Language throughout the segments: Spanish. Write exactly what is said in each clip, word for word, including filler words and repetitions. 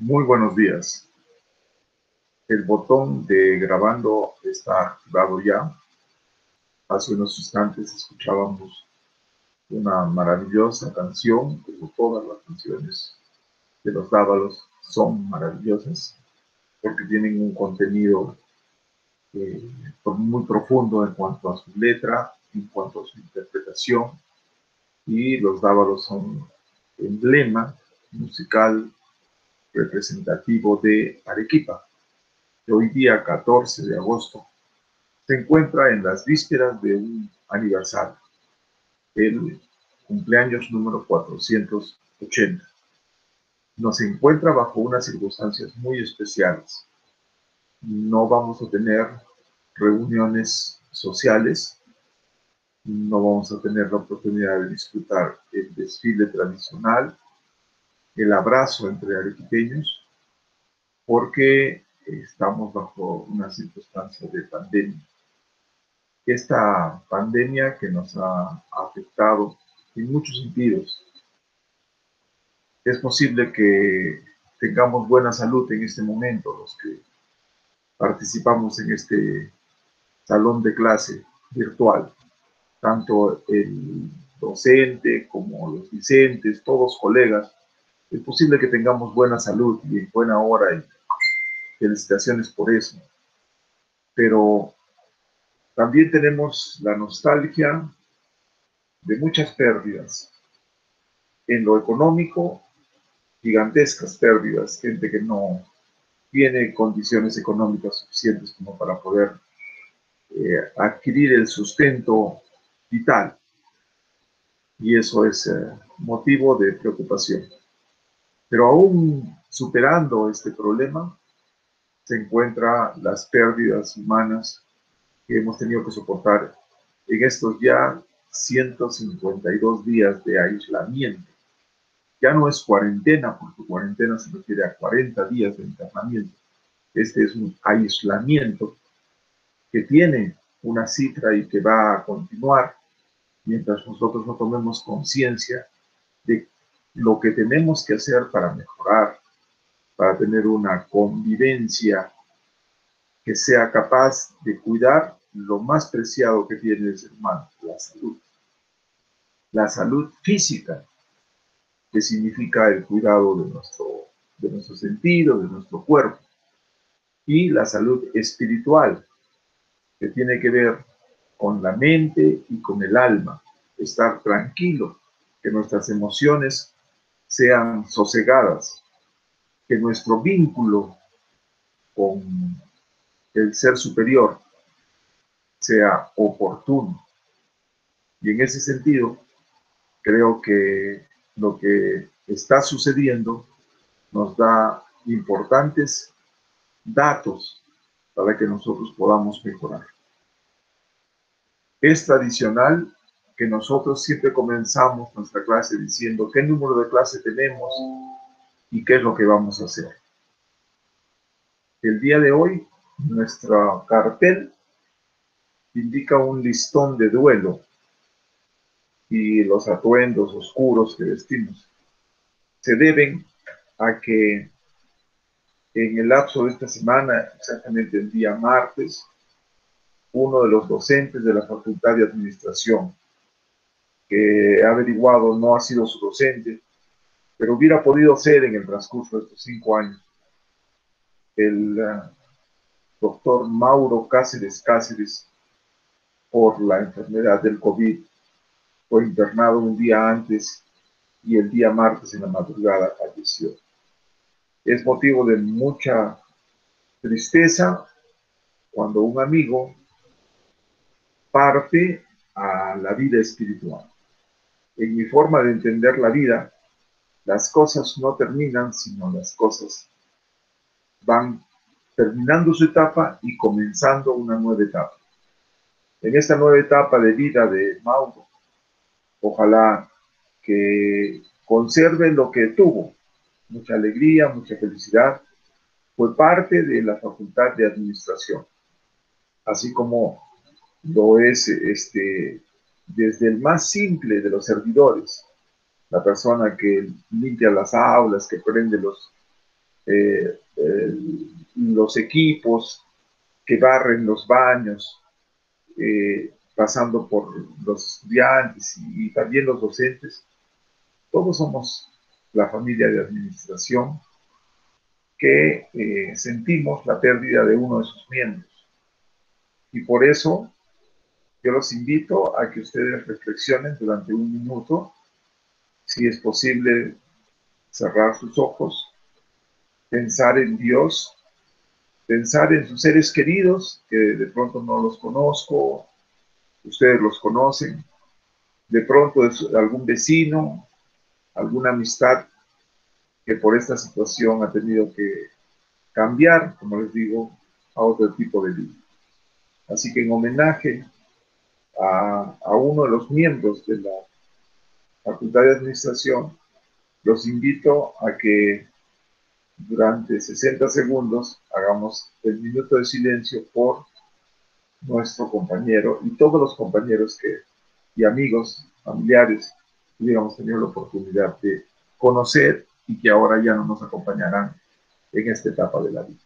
Muy buenos días. El botón de grabando está activado ya. Hace unos instantes escuchábamos una maravillosa canción, como todas las canciones de los Dávalos son maravillosas, porque tienen un contenido eh, muy profundo en cuanto a su letra, en cuanto a su interpretación, y los Dávalos son emblema musical representativo de Arequipa, que hoy día catorce de agosto se encuentra en las vísperas de un aniversario, el cumpleaños número cuatrocientos ochenta. Nos encuentra bajo unas circunstancias muy especiales. No vamos a tener reuniones sociales, no vamos a tener la oportunidad de disfrutar el desfile tradicional, el abrazo entre arequipeños, porque estamos bajo una circunstancia de pandemia. Esta pandemia que nos ha afectado en muchos sentidos. Es posible que tengamos buena salud en este momento, los que participamos en este salón de clase virtual, tanto el docente como los discentes, todos colegas. Es posible que tengamos buena salud y en buena hora, y felicitaciones por eso. Pero también tenemos la nostalgia de muchas pérdidas. En lo económico, gigantescas pérdidas, gente que no tiene condiciones económicas suficientes como para poder eh, adquirir el sustento vital, y eso es eh, motivo de preocupación. Pero aún superando este problema, se encuentran las pérdidas humanas que hemos tenido que soportar en estos ya ciento cincuenta y dos días de aislamiento. Ya no es cuarentena, porque cuarentena se refiere a cuarenta días de internamiento. Este es un aislamiento que tiene una cifra y que va a continuar mientras nosotros no tomemos conciencia de lo que tenemos que hacer para mejorar, para tener una convivencia que sea capaz de cuidar lo más preciado que tiene el ser humano, la salud. La salud física, que significa el cuidado de nuestro, de nuestro sentido, de nuestro cuerpo, y la salud espiritual, que tiene que ver con la mente y con el alma, estar tranquilo, que nuestras emociones sean sosegadas, que nuestro vínculo con el ser superior sea oportuno. Y en ese sentido, creo que lo que está sucediendo nos da importantes datos para que nosotros podamos mejorar. Es tradicional que nosotros siempre comenzamos nuestra clase diciendo qué número de clase tenemos y qué es lo que vamos a hacer. El día de hoy, nuestro cartel indica un listón de duelo y los atuendos oscuros que vestimos se deben a que en el lapso de esta semana, exactamente el día martes, uno de los docentes de la Facultad de Administración, que ha averiguado no ha sido su docente, pero hubiera podido ser en el transcurso de estos cinco años, el uh, doctor Mauro Cáceres Cáceres, por la enfermedad del COVID, fue internado un día antes y el día martes en la madrugada falleció. Es motivo de mucha tristeza cuando un amigo parte a la vida espiritual. En mi forma de entender la vida, las cosas no terminan, sino las cosas van terminando su etapa y comenzando una nueva etapa. En esta nueva etapa de vida de Mauro, ojalá que conserve lo que tuvo, mucha alegría, mucha felicidad. Fue parte de la Facultad de Administración, así como lo es este, desde el más simple de los servidores, la persona que limpia las aulas, que prende los, eh, eh, los equipos que barren los baños, eh, pasando por los estudiantes y, y también los docentes, todos somos la familia de administración que eh, sentimos la pérdida de uno de sus miembros. Y por eso yo los invito a que ustedes reflexionen durante un minuto, si es posible cerrar sus ojos, pensar en Dios, pensar en sus seres queridos, que de pronto no los conozco, ustedes los conocen, de pronto es algún vecino, alguna amistad que por esta situación ha tenido que cambiar, como les digo, a otro tipo de vida. Así que en homenaje a, a uno de los miembros de la Facultad de Administración, los invito a que durante sesenta segundos hagamos el minuto de silencio por nuestro compañero y todos los compañeros que, y amigos, familiares, que hubiéramos tenido la oportunidad de conocer y que ahora ya no nos acompañarán en esta etapa de la vida.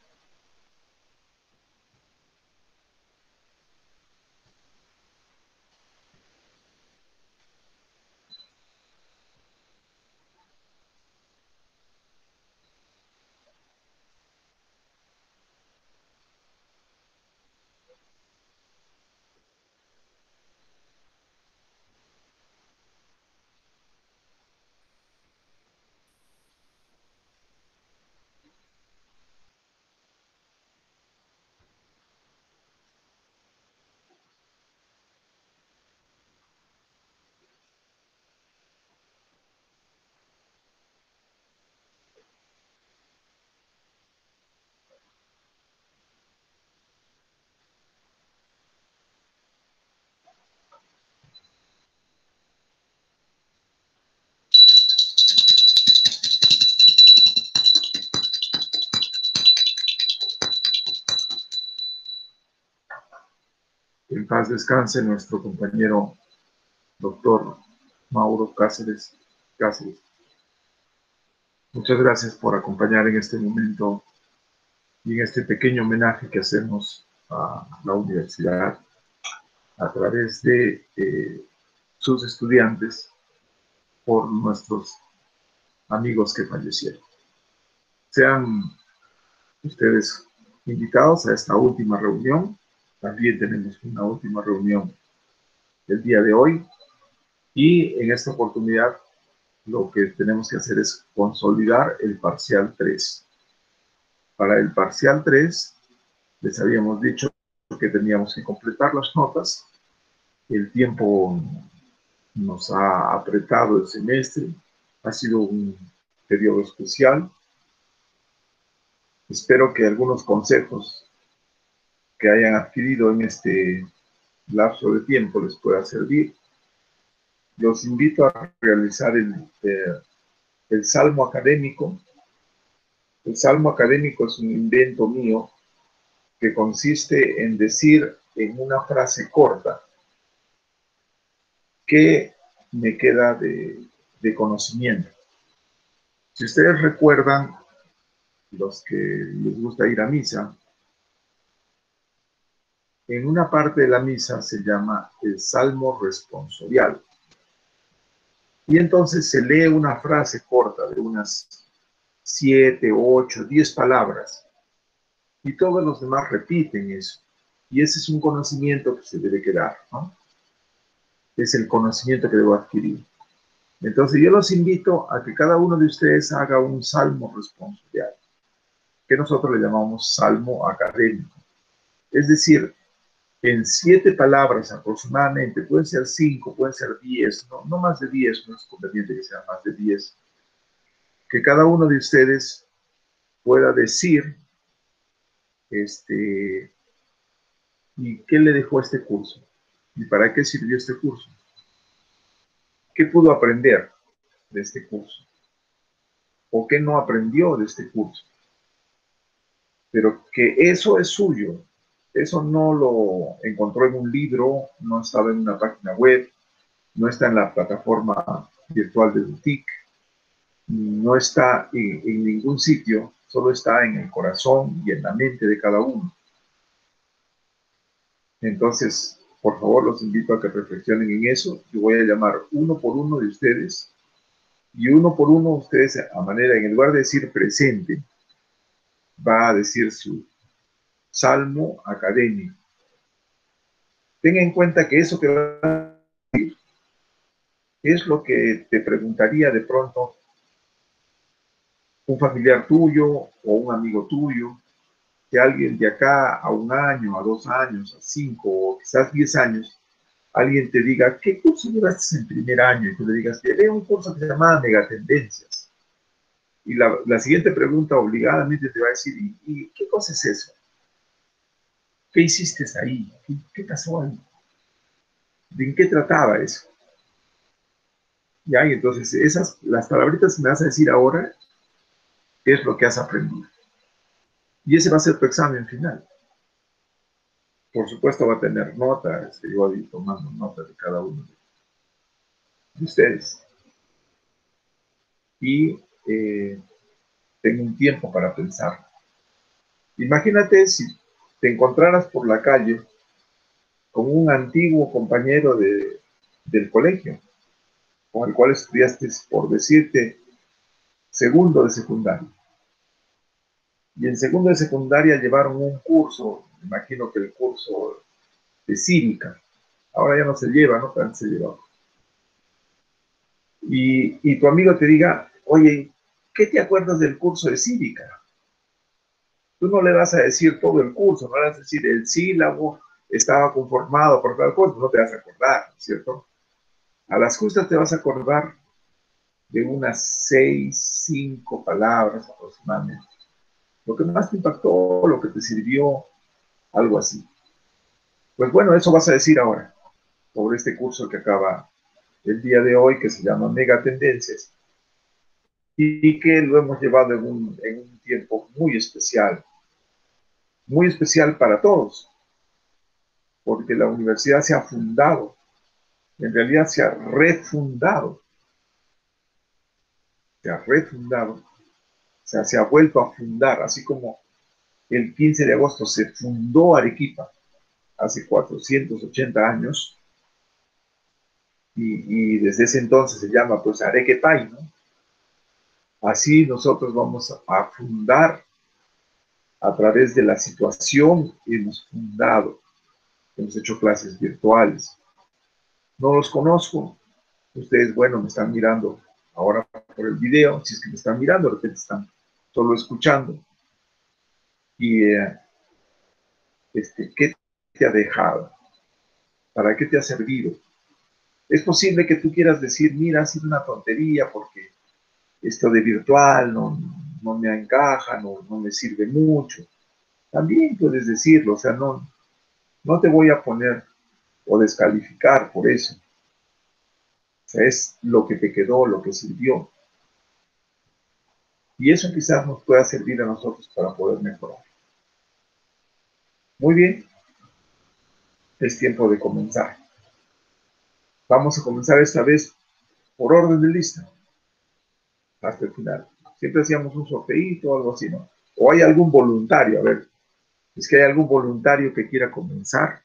En paz descanse nuestro compañero doctor Mauro Cáceres. Cáceres. Muchas gracias por acompañar en este momento y en este pequeño homenaje que hacemos a la universidad a través de eh, sus estudiantes por nuestros amigos que fallecieron. Sean ustedes invitados a esta última reunión. También tenemos una última reunión el día de hoy y en esta oportunidad lo que tenemos que hacer es consolidar el parcial tres. Para el parcial tres les habíamos dicho que teníamos que completar las notas. El tiempo nos ha apretado el semestre, ha sido un periodo especial. Espero que algunos consejos que hayan adquirido en este lapso de tiempo les pueda servir. Los invito a realizar el, eh, el salmo académico. El salmo académico es un invento mío que consiste en decir en una frase corta qué me queda de, de conocimiento. Si ustedes recuerdan, los que les gusta ir a misa, en una parte de la misa se llama el Salmo responsorial. Y entonces se lee una frase corta de unas siete, ocho, diez palabras. Y todos los demás repiten eso. Y ese es un conocimiento que se debe quedar, ¿no? Es el conocimiento que debo adquirir. Entonces yo los invito a que cada uno de ustedes haga un salmo responsorial, que nosotros le llamamos salmo académico. Es decir, en siete palabras aproximadamente, pueden ser cinco, pueden ser diez, no, no más de diez, no es conveniente que sean más de diez, que cada uno de ustedes pueda decir, este, ¿y qué le dejó este curso? ¿Y para qué sirvió este curso? ¿Qué pudo aprender de este curso? ¿O qué no aprendió de este curso? Pero que eso es suyo. Eso no lo encontró en un libro, no estaba en una página web, no está en la plataforma virtual de Boutique, no está en, en ningún sitio, solo está en el corazón y en la mente de cada uno. Entonces, por favor, los invito a que reflexionen en eso. Yo voy a llamar uno por uno de ustedes y uno por uno ustedes, a manera, en lugar de decir presente, va a decir su salmo académico. Tenga en cuenta que eso que va a decir es lo que te preguntaría de pronto un familiar tuyo o un amigo tuyo, que alguien de acá a un año, a dos años, a cinco o quizás diez años, alguien te diga, ¿qué curso llevaste en primer año? Y tú le digas, llevé un curso que se llamaba Megatendencias. Y la, la siguiente pregunta obligadamente te va a decir, ¿y, y qué cosa es eso? ¿Qué hiciste ahí? ¿Qué, qué pasó ahí? ¿De qué trataba eso? Ya, y entonces esas, las palabritas que me vas a decir ahora, es lo que has aprendido. Y ese va a ser tu examen final. Por supuesto va a tener notas, yo voy tomando notas de cada uno de ustedes. Y eh, tengo un tiempo para pensar. Imagínate si te encontraras por la calle con un antiguo compañero de, del colegio, con el cual estudiaste, por decirte, segundo de secundaria. Y en segundo de secundaria llevaron un curso, me imagino que el curso de cívica. Ahora ya no se lleva, ¿no? Pero antes se llevaba. Y, y tu amigo te diga, oye, ¿qué te acuerdas del curso de cívica? Tú no le vas a decir todo el curso, no le vas a decir el sílabo estaba conformado por tal cosa, no te vas a acordar, ¿cierto? A las justas te vas a acordar de unas seis, cinco palabras aproximadamente. Lo que más te impactó, lo que te sirvió, algo así. Pues bueno, eso vas a decir ahora, sobre este curso que acaba el día de hoy, que se llama Megatendencias, y que lo hemos llevado en un, en un tiempo muy especial, muy especial para todos, porque la universidad se ha fundado, en realidad se ha refundado, se ha refundado, o sea, se ha vuelto a fundar, así como el quince de agosto se fundó Arequipa, hace cuatrocientos ochenta años, y, y desde ese entonces se llama pues Arequepay, ¿no? Así nosotros vamos a fundar a través de la situación que hemos fundado. Hemos hecho clases virtuales. No los conozco. Ustedes, bueno, me están mirando ahora por el video. Si es que me están mirando, de repente están solo escuchando. Y eh, este, ¿qué te ha dejado? ¿Para qué te ha servido? Es posible que tú quieras decir, mira, ha sido una tontería porque esto de virtual no, no me encaja, no, no me sirve mucho. También puedes decirlo, o sea, no, no te voy a poner o descalificar por eso. O sea, es lo que te quedó, lo que sirvió. Y eso quizás nos pueda servir a nosotros para poder mejorar. Muy bien, es tiempo de comenzar. Vamos a comenzar esta vez por orden de lista, hasta el final. Siempre hacíamos un sorteito o algo así, ¿no? O hay algún voluntario, a ver, es que hay algún voluntario que quiera comenzar.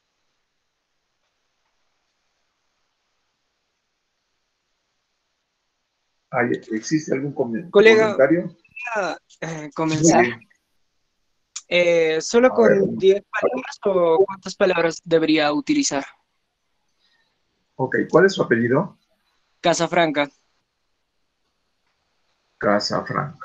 ¿Hay, ¿Existe algún Colega, voluntario? voy a eh, Muy comenzar. bien. Eh, ¿solo A ver, con diez palabras o cuántas palabras debería utilizar? ok, ¿cuál es su apellido? Casafranca. Casafranca.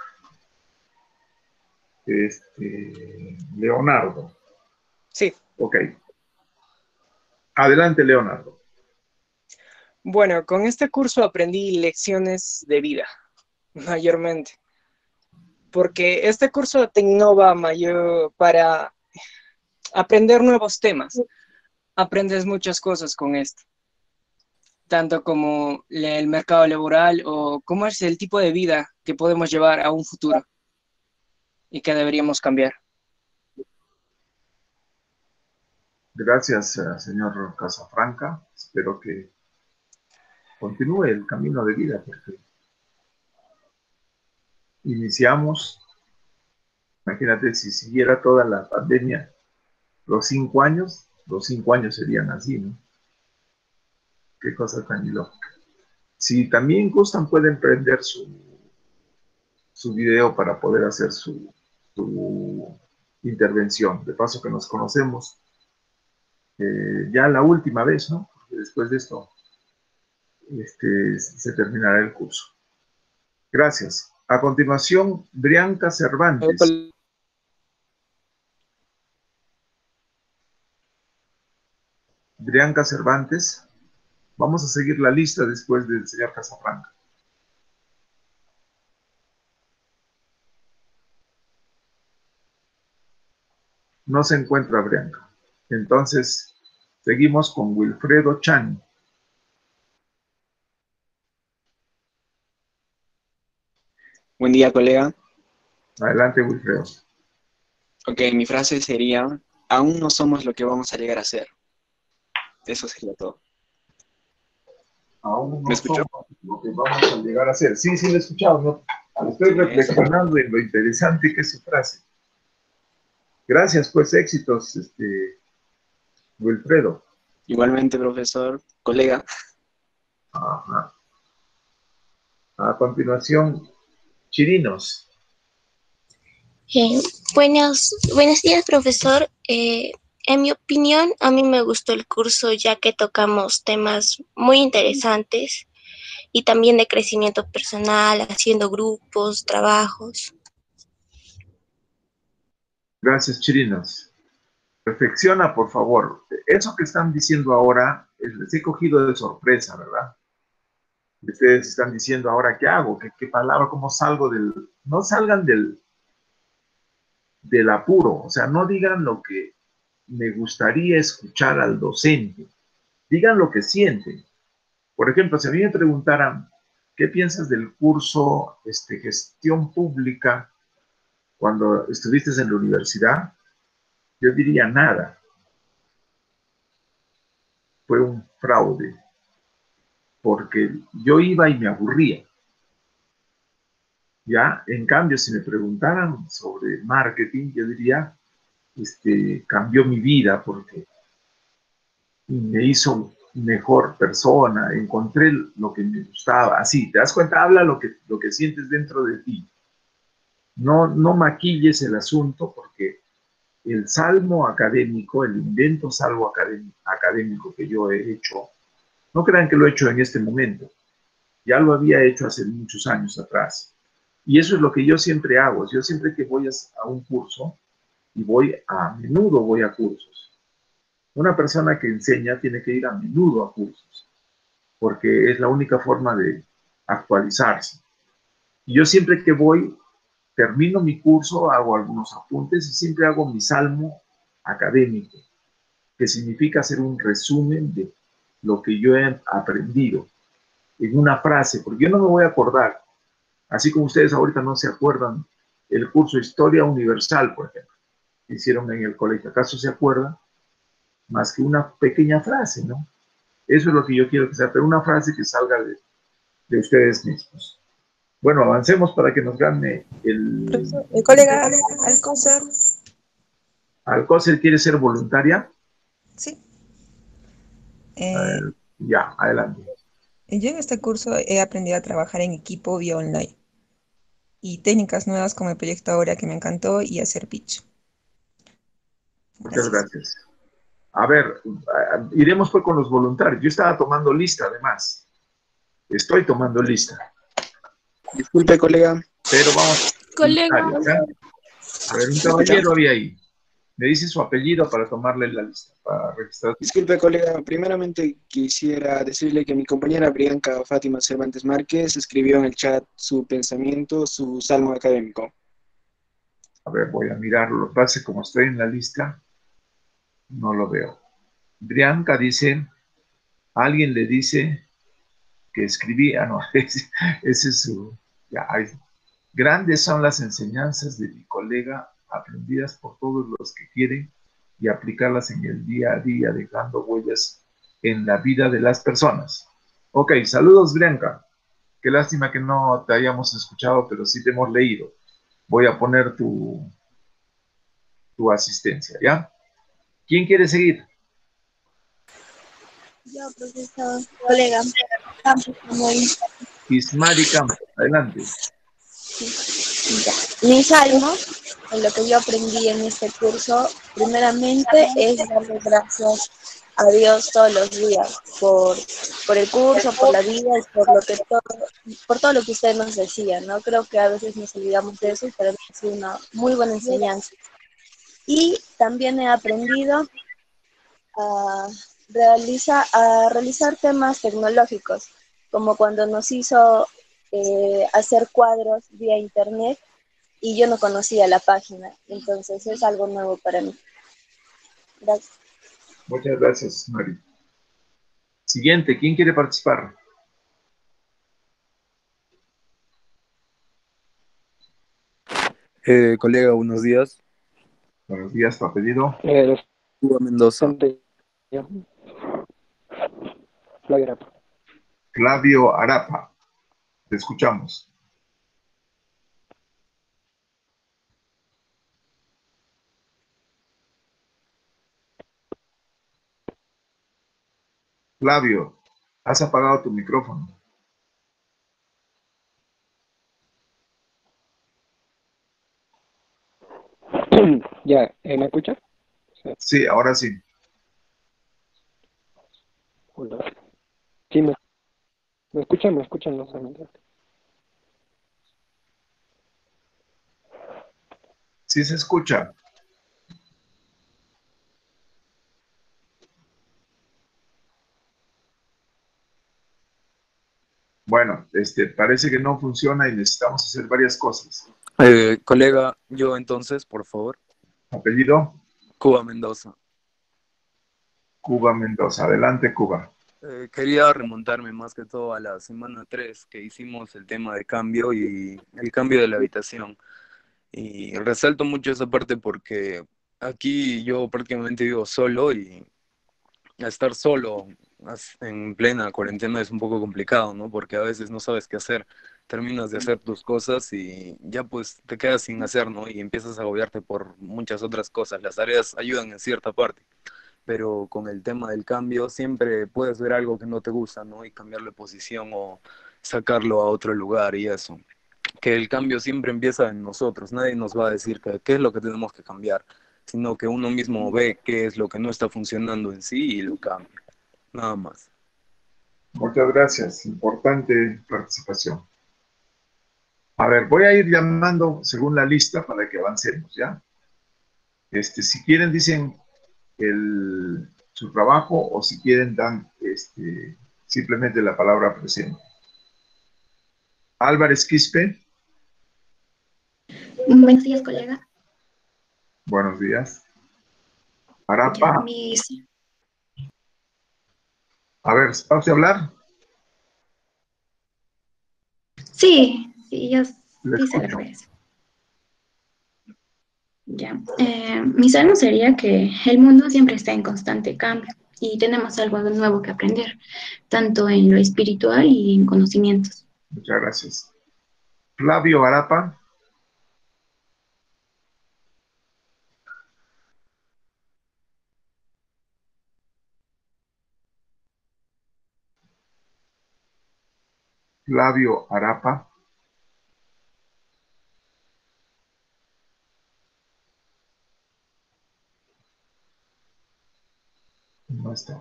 Este, Leonardo. Sí. Ok. Adelante, Leonardo. Bueno, con este curso aprendí lecciones de vida, mayormente. Porque este curso te innova mayor para aprender nuevos temas. Aprendes muchas cosas con esto, tanto como el mercado laboral o cómo es el tipo de vida que podemos llevar a un futuro y que deberíamos cambiar. Gracias, eh, señor Casafranca. Espero que continúe el camino de vida porque iniciamos Imagínate si siguiera toda la pandemia, los cinco años, los cinco años serían así, ¿no? Qué cosa tan ilógica. Si también gustan, pueden prender su, su video para poder hacer su, su intervención. De paso que nos conocemos eh, ya la última vez, ¿no? Porque después de esto este, se terminará el curso. Gracias. A continuación, Brianca Cervantes. Brianca Cervantes. Vamos a seguir la lista después del señor Casablanca. No se encuentra Brianca. Entonces, seguimos con Wilfredo Chan. Buen día, colega. Adelante, Wilfredo. Ok, mi frase sería, aún no somos lo que vamos a llegar a ser. Eso sería todo. Aún ¿Me no escuchó? somos lo que vamos a llegar a ser. Sí, sí, lo he escuchado, ¿no? Estoy Sí, reflexionando en lo interesante que es su frase. Gracias, pues, éxitos, este, Wilfredo. igualmente, profesor, colega. Ajá. A continuación, Chirinos. Eh, buenos, buenos días, profesor. Eh, en mi opinión, a mí me gustó el curso ya que tocamos temas muy interesantes y también de crecimiento personal, haciendo grupos, trabajos. Gracias, Chirinos. Reflexiona, por favor. Eso que están diciendo ahora, eh, les he cogido de sorpresa, ¿verdad? Ustedes están diciendo ahora, ¿qué hago? ¿Qué, qué palabra? ¿Cómo salgo del...? No salgan del, del apuro. O sea, no digan lo que me gustaría escuchar al docente. Digan lo que sienten. Por ejemplo, si a mí me preguntaran, ¿qué piensas del curso este, Gestión Pública cuando estuviste en la universidad? Yo diría nada. Fue un fraude. Porque yo iba y me aburría. ¿Ya? En cambio, si me preguntaran sobre marketing, yo diría, este, cambió mi vida porque me hizo mejor persona, encontré lo que me gustaba. Así, ¿te das cuenta? Habla lo que, lo que sientes dentro de ti. No, no maquilles el asunto porque el salmo académico, el invento salmo académico, académico que yo he hecho, no crean que lo he hecho en este momento. Ya lo había hecho hace muchos años atrás. Y eso es lo que yo siempre hago. Yo siempre que voy a un curso, y voy a menudo voy a cursos. Una persona que enseña tiene que ir a menudo a cursos, porque es la única forma de actualizarse. Y yo siempre que voy, termino mi curso, hago algunos apuntes y siempre hago mi salmo académico, que significa hacer un resumen de lo que yo he aprendido en una frase, porque yo no me voy a acordar, así como ustedes ahorita no se acuerdan el curso Historia Universal, por ejemplo, que hicieron en el colegio. ¿Acaso se acuerdan? Más que una pequeña frase, ¿no? Eso es lo que yo quiero que sea, pero una frase que salga de, de ustedes mismos. Bueno, avancemos para que nos gane el... Profesor, el colega Alcócer. ¿Alcócer quiere ser voluntaria? Sí. Eh, Eh, ya, adelante. yo en este curso he aprendido a trabajar en equipo vía online y técnicas nuevas como el proyecto ahora que me encantó y hacer pitch. Muchas Gracias. gracias. A ver, iremos pues con los voluntarios. Yo estaba tomando lista, además. Estoy tomando lista. Disculpe, colega. Pero vamos. Colega. ¿eh? A ver, un caballero había ahí. Me dice su apellido para tomarle la lista, para registrar. Disculpe, colega. Primeramente quisiera decirle que mi compañera Brianca Fátima Cervantes Márquez escribió en el chat su pensamiento, su salmo académico. A ver, voy a mirarlo. Lo que pasa es que como estoy en la lista, no lo veo. Brianca dice, alguien le dice que escribía, no, ese, ese es su... Ya, ahí. Grandes son las enseñanzas de mi colega, aprendidas por todos los que quieren y aplicarlas en el día a día, dejando huellas en la vida de las personas. Ok, saludos, Brianca. Qué lástima que no te hayamos escuchado, pero sí te hemos leído. Voy a poner tu, tu asistencia, ¿ya? ¿Quién quiere seguir? Yo, profesor, colega, Campos, como dice. Ismari Campos, adelante. Ya. Mi salmo, en lo que yo aprendí en este curso, primeramente es darle gracias a Dios todos los días por, por el curso, por la vida y por lo que todo, por todo lo que usted nos decía, ¿no? Creo que a veces nos olvidamos de eso, pero es una muy buena enseñanza. Y también he aprendido a, realiza, a realizar temas tecnológicos, como cuando nos hizo eh, hacer cuadros vía internet y yo no conocía la página, entonces es algo nuevo para mí. Gracias. Muchas gracias, Mari. Siguiente, ¿quién quiere participar? Eh, colega, buenos días. Buenos días, tu apellido. Eh, Hugo Mendoza. docente, ya. Flavio Arapa. Flavio Arapa. Te escuchamos. Flavio, has apagado tu micrófono. Ya, eh, ¿me escucha? Sí. Sí, ahora sí. Hola. Sí, me, me escuchan, me escuchan los amigos. Sí se escucha. Bueno, este, parece que no funciona y necesitamos hacer varias cosas. Eh, colega, yo entonces, por favor. Apellido, Cuba Mendoza. Cuba Mendoza. Adelante, Cuba. Eh, quería remontarme más que todo a la semana tres que hicimos el tema de cambio y el cambio de la habitación. Y resalto mucho esa parte porque aquí yo prácticamente vivo solo y estar solo as- en plena cuarentena es un poco complicado, ¿no? Porque a veces no sabes qué hacer. Terminas de hacer tus cosas y ya pues te quedas sin hacer, ¿no? Y empiezas a agobiarte por muchas otras cosas. Las tareas ayudan en cierta parte, pero con el tema del cambio siempre puedes ver algo que no te gusta, ¿no? Y cambiarle posición o sacarlo a otro lugar y eso. Que el cambio siempre empieza en nosotros, nadie nos va a decir que, qué es lo que tenemos que cambiar, sino que uno mismo ve qué es lo que no está funcionando en sí y lo cambia, nada más. Muchas gracias. Importante participación. A ver, voy a ir llamando según la lista para que avancemos, ¿ya? Este, si quieren, dicen el, su trabajo o si quieren, dan este, simplemente la palabra presente. Álvarez Quispe. Buenos días, colega. Buenos días. Ya, Arapa. mis... A ver, ¿va usted a hablar? Sí, sí, ya Le dice la escucho. cabeza. Ya. Eh, mi salmo sería que el mundo siempre está en constante cambio y tenemos algo nuevo que aprender, tanto en lo espiritual y en conocimientos. Muchas gracias. Flavio Arapa. Flavio Arapa. No está.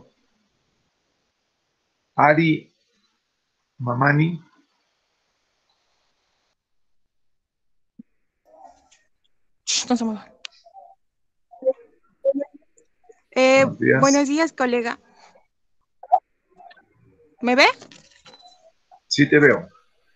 Ari Mamani. No se mueva. Eh, Buenos días. buenos días, colega. ¿Me ve? Sí te veo.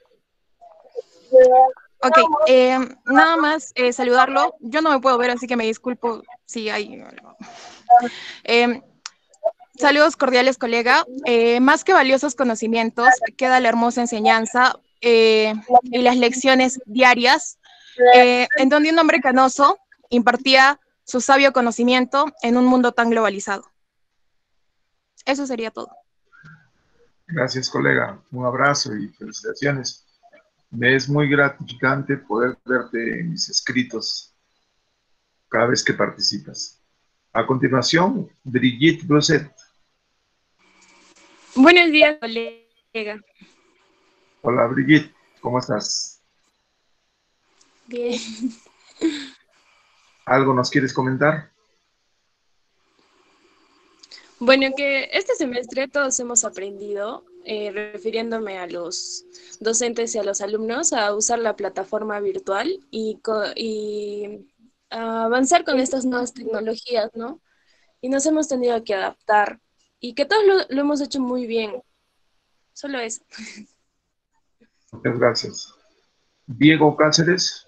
Ok, eh, nada más eh, saludarlo. Yo no me puedo ver, así que me disculpo si hay algo. Eh, saludos cordiales, colega. Eh, más que valiosos conocimientos, queda la hermosa enseñanza eh, y las lecciones diarias, eh, en donde un hombre canoso impartía su sabio conocimiento en un mundo tan globalizado. Eso sería todo. Gracias, colega. Un abrazo y felicitaciones. Me es muy gratificante poder verte en mis escritos cada vez que participas. A continuación, Brigitte Brosset. Buenos días, colega. Hola, Brigitte, ¿cómo estás? Bien. ¿Algo nos quieres comentar? Bueno, que este semestre todos hemos aprendido, eh, refiriéndome a los docentes y a los alumnos, a usar la plataforma virtual y, co- y a avanzar con estas nuevas tecnologías, ¿no? Y nos hemos tenido que adaptar y que todos lo, lo hemos hecho muy bien. Solo eso. Muchas gracias. Diego Cáceres.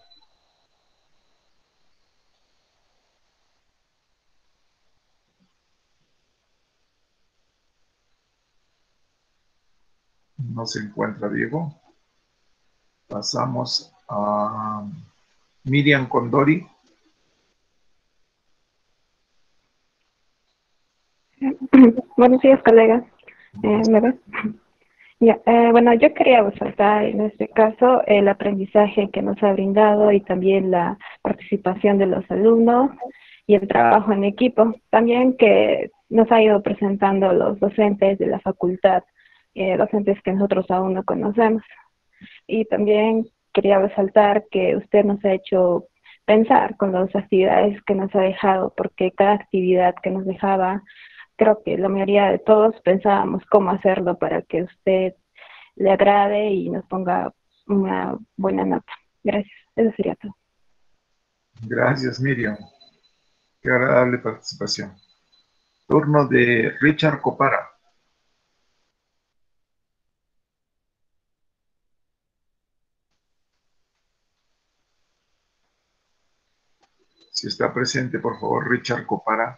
No se encuentra Diego. Pasamos a Miriam Condori. Buenos días, colegas. Eh, ¿me ves? Ya, eh, bueno, yo quería resaltar en este caso el aprendizaje que nos ha brindado y también la participación de los alumnos y el trabajo en equipo. También que nos ha ido presentando los docentes de la facultad, eh, docentes que nosotros aún no conocemos. Y también quería resaltar que usted nos ha hecho pensar con las actividades que nos ha dejado, porque cada actividad que nos dejaba, creo que la mayoría de todos pensábamos cómo hacerlo para que usted le agrade y nos ponga una buena nota. Gracias, eso sería todo. Gracias, Miriam. Qué agradable participación. Turno de Richard Copara. Si está presente, por favor, Richard Copara.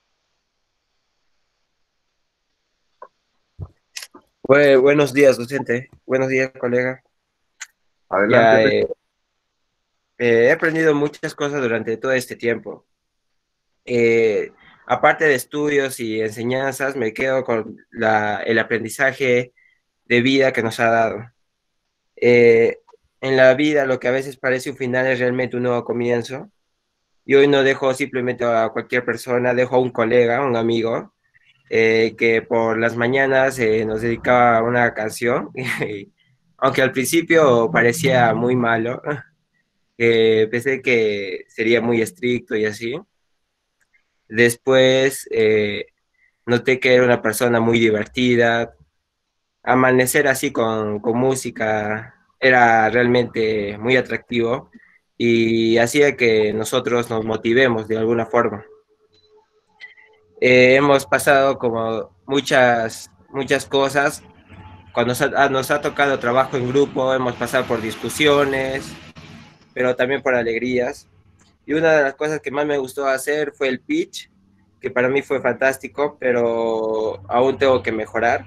Bue- buenos días, docente. Buenos días, colega. Adelante, Ya Richard. eh, eh, he aprendido muchas cosas durante todo este tiempo. Eh, Aparte de estudios y enseñanzas, me quedo con la, el aprendizaje de vida que nos ha dado. Eh, en la vida, lo que a veces parece un final es realmente un nuevo comienzo. Y hoy no dejo simplemente a cualquier persona, dejo a un colega, un amigo, eh, que por las mañanas eh, nos dedicaba a una canción. Y, aunque al principio parecía muy malo, que pensé que sería muy estricto y así. Después eh, noté que era una persona muy divertida. Amanecer así con, con música era realmente muy atractivo y hacía que nosotros nos motivemos de alguna forma. Eh, hemos pasado como muchas, muchas cosas. Cuando nos ha, nos ha tocado trabajo en grupo, hemos pasado por discusiones, pero también por alegrías. Y una de las cosas que más me gustó hacer fue el pitch, que para mí fue fantástico, pero aún tengo que mejorar.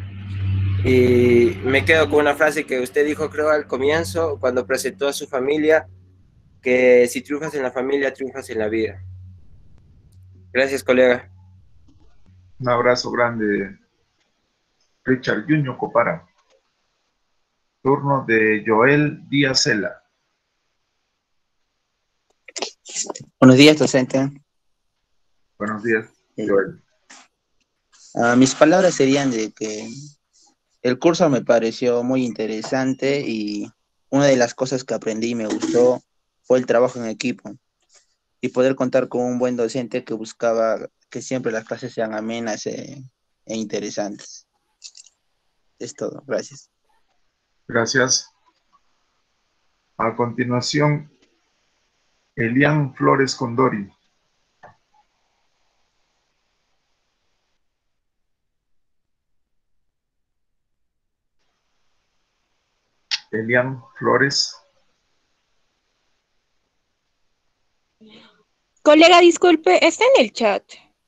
Y me quedo con una frase que usted dijo, creo, al comienzo, cuando presentó a su familia, que si triunfas en la familia, triunfas en la vida. Gracias, colega. Un abrazo grande, Richard Yuño Copara. Turno de Joel Díaz Cela. Buenos días, docente. Buenos días, Eh, Joel. ah, mis palabras serían de que el curso me pareció muy interesante y una de las cosas que aprendí y me gustó fue el trabajo en equipo y poder contar con un buen docente que buscaba que siempre las clases sean amenas e, e interesantes. Es todo, gracias. Gracias. A continuación, Elian Flores Condori. Elian Flores. Colega, disculpe, está en el chat.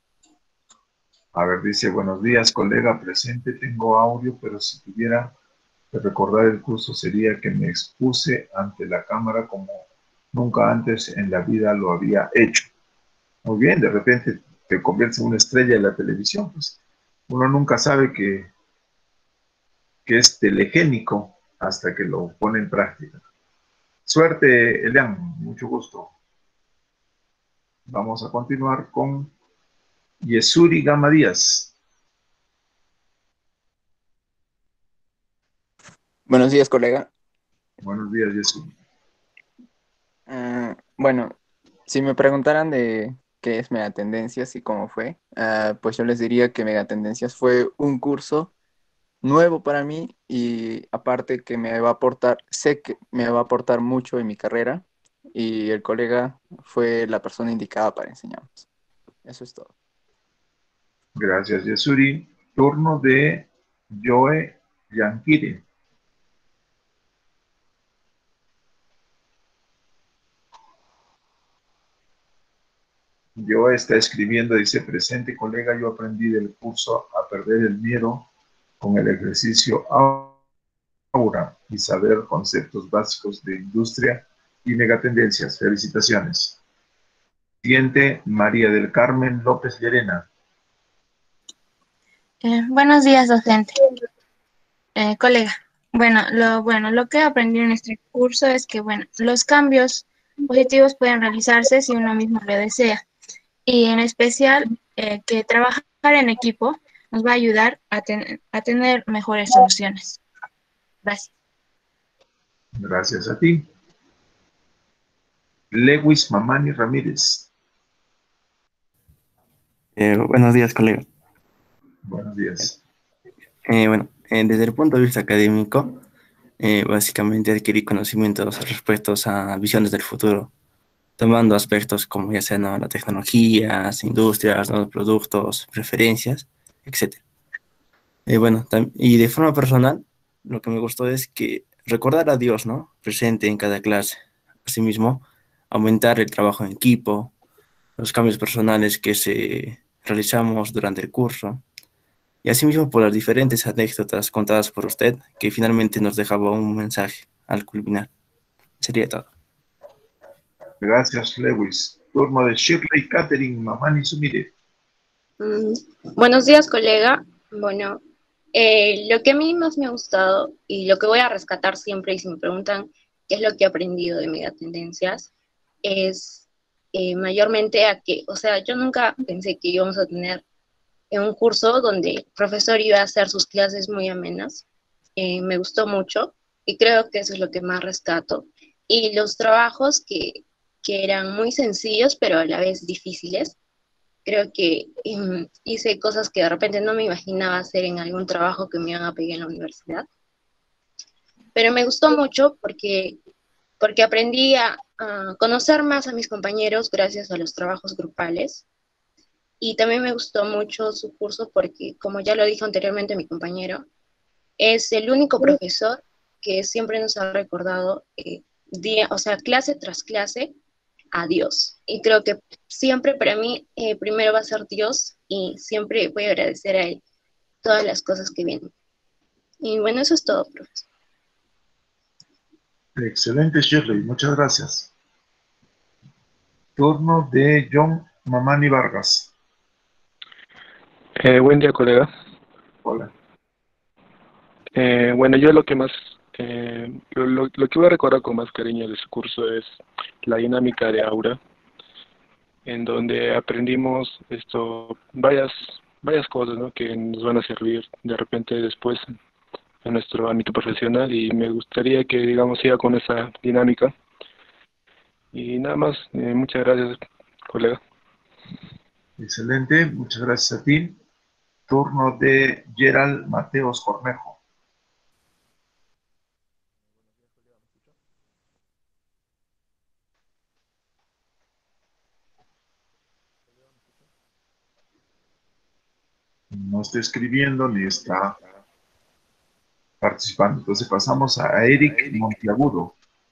A ver, dice, buenos días, colega presente. Tengo audio, pero si tuviera que recordar el curso sería que me expuse ante la cámara como nunca antes en la vida lo había hecho. Muy bien, de repente te conviertes en una estrella de la televisión, pues uno nunca sabe que, que es telegénico hasta que lo pone en práctica. Suerte, Elian, mucho gusto. Vamos a continuar con Yesuri Gama Díaz. Buenos días, colega. Buenos días, Yesuri. Uh, bueno, si me preguntaran de qué es Megatendencias y cómo fue, uh, pues yo les diría que Megatendencias fue un curso nuevo para mí y aparte que me va a aportar, sé que me va a aportar mucho en mi carrera y el colega fue la persona indicada para enseñarnos. Eso es todo. Gracias, Yesuri. Turno de Joe Yanquire. Joe está escribiendo, dice, presente colega, yo aprendí del curso a perder el miedo con el ejercicio Aura y saber conceptos básicos de industria y megatendencias. Felicitaciones. Siguiente, María del Carmen López Llerena. Eh, buenos días, docente. Eh, colega. Bueno, lo bueno, lo que aprendí en este curso es que, bueno, los cambios positivos pueden realizarse si uno mismo lo desea. Y en especial, eh, que trabajar en equipo nos va a ayudar a, ten a tener mejores soluciones. Gracias. Gracias a ti. Lewis Mamani Ramírez. Eh, buenos días, colega. Buenos días. Eh, bueno, eh, desde el punto de vista académico, eh, básicamente adquirí conocimientos respecto a visiones del futuro, tomando aspectos como ya sean, ¿no?, las tecnologías, industrias, nuevos productos, preferencias, etcétera. Eh, bueno, y de forma personal, lo que me gustó es que recordar a Dios, ¿no?, presente en cada clase. Asimismo, aumentar el trabajo en equipo, los cambios personales que se realizamos durante el curso, y asimismo por las diferentes anécdotas contadas por usted, que finalmente nos dejaba un mensaje al culminar. Sería todo. Gracias, Lewis. Turno de Shirley Catherine Mamani Sumire. Mm, buenos días, colega. Bueno, eh, lo que a mí más me ha gustado y lo que voy a rescatar siempre, y si me preguntan qué es lo que he aprendido de Megatendencias, es eh, mayormente a que, o sea, yo nunca pensé que íbamos a tener en un curso donde el profesor iba a hacer sus clases muy amenas. Eh, me gustó mucho y creo que eso es lo que más rescato. Y los trabajos que, que eran muy sencillos, pero a la vez difíciles. Creo que um, hice cosas que de repente no me imaginaba hacer en algún trabajo que me iban a pedir en la universidad. Pero me gustó mucho porque, porque aprendí a, a conocer más a mis compañeros gracias a los trabajos grupales. Y también me gustó mucho su curso porque, como ya lo dijo anteriormente mi compañero, es el único profesor que siempre nos ha recordado, eh, día, o sea, clase tras clase, a Dios. Y creo que siempre para mí, eh, primero va a ser Dios y siempre voy a agradecer a Él todas las cosas que vienen. Y bueno, eso es todo, profesor. Excelente, Shirley. Muchas gracias. Turno de John Mamani Vargas. Eh, buen día, colega. Hola. Eh, bueno, yo lo que más, eh, lo, lo, lo que voy a recordar con más cariño de su curso es la dinámica de Aura, en donde aprendimos esto, varias, varias cosas, ¿no?, que nos van a servir de repente después en nuestro ámbito profesional, y me gustaría que, digamos, siga con esa dinámica. Y nada más, eh, muchas gracias, colega. Excelente, muchas gracias a ti. Turno de Gerald Mateos Cornejo. No está escribiendo ni está participando. Entonces pasamos a Eric Monteagudo.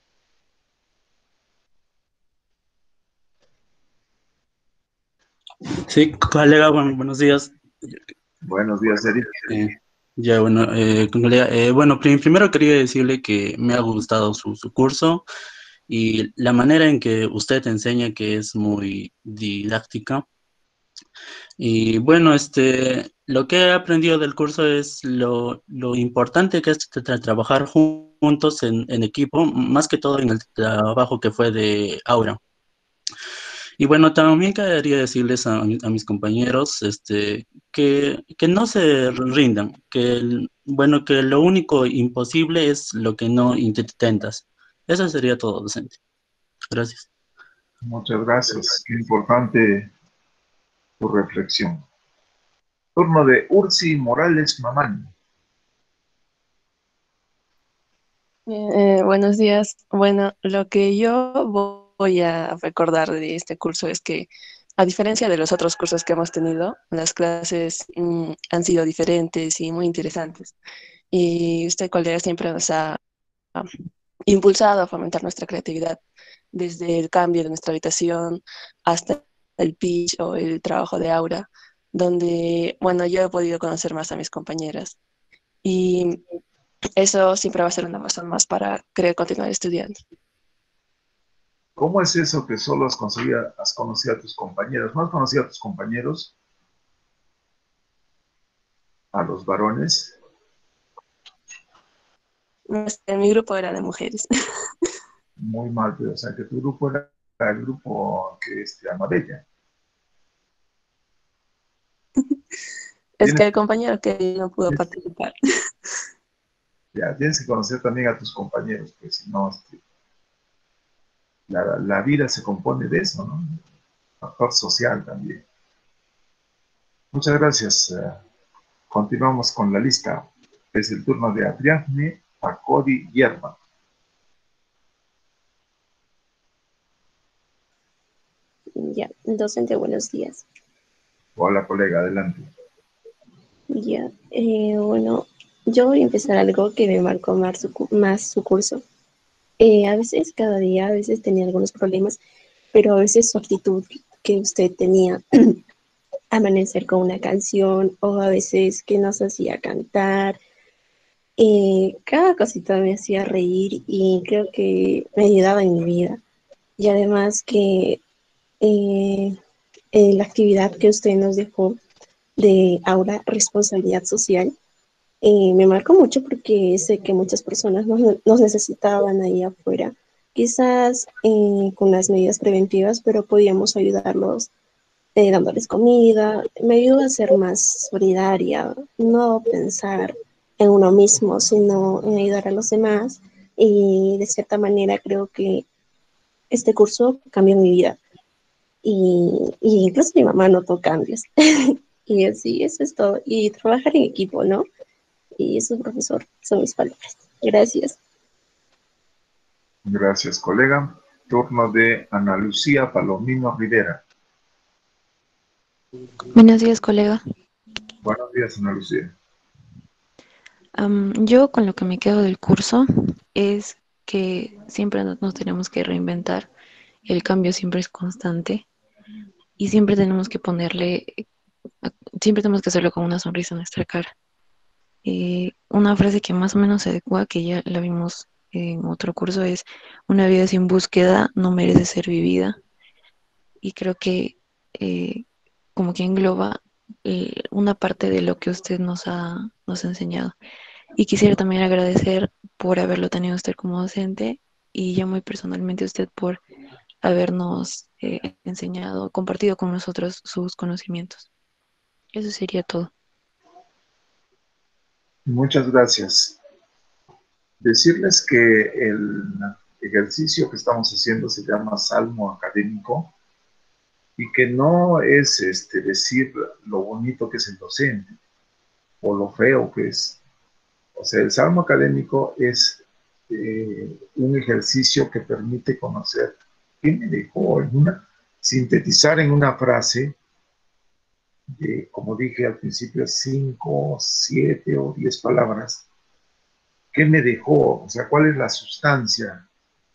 Sí, colega, bueno, buenos días. Buenos días, Eric. Eh, ya, bueno, eh, colega, eh, bueno, prim- primero quería decirle que me ha gustado su, su curso y la manera en que usted enseña, que es muy didáctica. Y bueno, este, lo que he aprendido del curso es lo, lo importante que es tra- trabajar jun- juntos en, en equipo, más que todo en el trabajo que fue de Aura. Y bueno, también quería decirles a, mi- a mis compañeros este, que, que no se rindan, que, el- bueno, que lo único imposible es lo que no intentas. Eso sería todo, docente. Gracias. Muchas gracias. Qué importante tu reflexión. Turno de Ursi Morales Mamani. Eh, buenos días. Bueno, lo que yo vo- voy a recordar de este curso es que, a diferencia de los otros cursos que hemos tenido, las clases mm, han sido diferentes y muy interesantes. Y usted, colega, siempre nos ha ah, impulsado a fomentar nuestra creatividad, desde el cambio de nuestra habitación hasta el pitch o el trabajo de aura, donde, bueno, yo he podido conocer más a mis compañeras. Y eso siempre va a ser una razón más para querer continuar estudiando. ¿Cómo es eso que solo has conocido, has conocido a tus compañeros? ¿No has conocido a tus compañeros? A los varones. No sé, mi grupo era de mujeres. Muy mal, pero o sea que tu grupo era el grupo que este, ama Bella. Es que Tienes, el compañero que no pudo participar. ya, tienes que conocer también a tus compañeros, pues si no, este, la, la vida se compone de eso, ¿no? Factor social también. Muchas gracias. eh, Continuamos con la lista. Es el turno de Adriane Pacori Yerma. Ya, docente, buenos días. Hola, colega, adelante. Ya, eh, bueno, yo voy a empezar algo que me marcó más su, cu- más su curso. Eh, a veces, cada día, a veces tenía algunos problemas, pero a veces su actitud que usted tenía, amanecer con una canción, o a veces que nos hacía cantar, eh, cada cosita me hacía reír y creo que me ayudaba en mi vida. Y además que eh, eh, la actividad que usted nos dejó de Aura Responsabilidad Social, eh, me marcó mucho porque sé que muchas personas nos, nos necesitaban ahí afuera, quizás eh, con las medidas preventivas, pero podíamos ayudarlos eh, dándoles comida. Me ayudó a ser más solidaria, no pensar en uno mismo, sino en ayudar a los demás. Y de cierta manera creo que este curso cambió mi vida. Y, y incluso mi mamá notó cambios. Y así, eso es todo. Y trabajar en equipo, ¿no? Y eso, profesor, son mis palabras. Gracias. Gracias, colega. Turno de Ana Lucía Palomino Rivera. Buenos días, colega. Buenos días, Ana Lucía. Am, yo con lo que me quedo del curso es que siempre nos, nos tenemos que reinventar, el cambio siempre es constante y siempre tenemos que ponerle, a- siempre tenemos que hacerlo con una sonrisa en nuestra cara. Eh, una frase que más o menos se adecua, que ya la vimos en otro curso, es: una vida sin búsqueda no merece ser vivida. Y creo que eh, como que engloba eh, una parte de lo que usted nos ha, nos ha enseñado. Y quisiera también agradecer por haberlo tenido usted como docente y ya muy personalmente usted por habernos eh, enseñado, compartido con nosotros sus conocimientos. Eso sería todo. Muchas gracias. Decirles que el ejercicio que estamos haciendo se llama Salmo Académico y que no es este, decir lo bonito que es el docente o lo feo que es. O sea, el Salmo Académico es eh, un ejercicio que permite conocer qué me dejó en una, sintetizar en una frase de, como dije al principio, cinco, siete o diez palabras. ¿Qué me dejó? O sea, ¿cuál es la sustancia,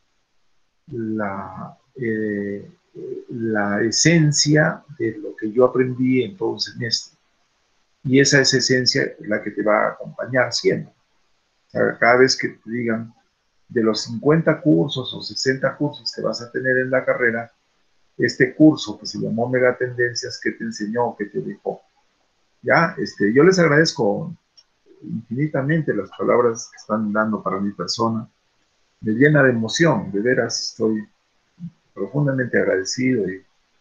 la, eh, la esencia de lo que yo aprendí en todo un semestre? Y esa es esencia la que te va a acompañar siempre. O sea, cada vez que te digan de los cincuenta cursos o sesenta cursos que vas a tener en la carrera, este curso que se llamó Megatendencias, ¿qué te enseñó, qué te dejó? Ya, este, yo les agradezco infinitamente las palabras que están dando para mi persona. Me llena de emoción, de veras estoy profundamente agradecido y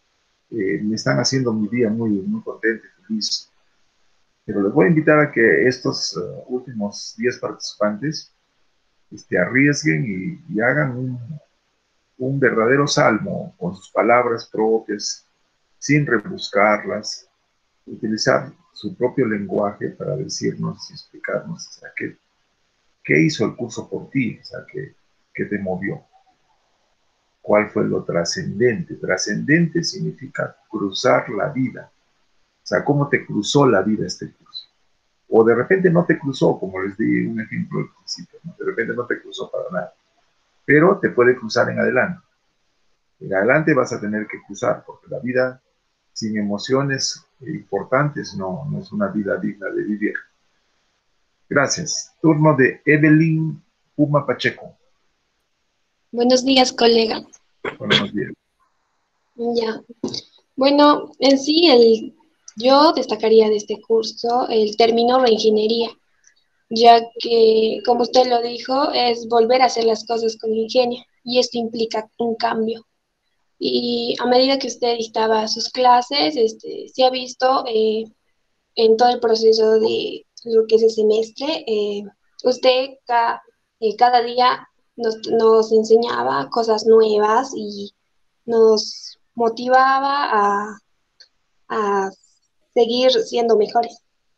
eh, me están haciendo mi día muy, muy contento y feliz. Pero les voy a invitar a que estos uh, últimos diez participantes este, arriesguen y, y hagan un, un verdadero salmo con sus palabras propias, sin rebuscarlas, utilizar su propio lenguaje para decirnos y explicarnos, o sea, qué, qué hizo el curso por ti, o sea, qué, qué te movió, cuál fue lo trascendente. Trascendente significa cruzar la vida, o sea, cómo te cruzó la vida este curso. O de repente no te cruzó, como les di un ejemplo al principio, ¿no? De repente no te cruzó para nada, pero te puede cruzar en adelante. En adelante vas a tener que cruzar, porque la vida sin emociones importantes no, no es una vida digna de vivir. Gracias. Turno de Evelyn Puma Pacheco. Buenos días, colega. Buenos días. Ya. Bueno, en sí, el, yo destacaría de este curso el término reingeniería, ya que, como usted lo dijo, es volver a hacer las cosas con ingenio, y esto implica un cambio. Y a medida que usted dictaba sus clases, este, se ha visto eh, en todo el proceso de lo que es el semestre, eh, usted ca- eh, cada día nos, nos enseñaba cosas nuevas y nos motivaba a, a seguir siendo mejores.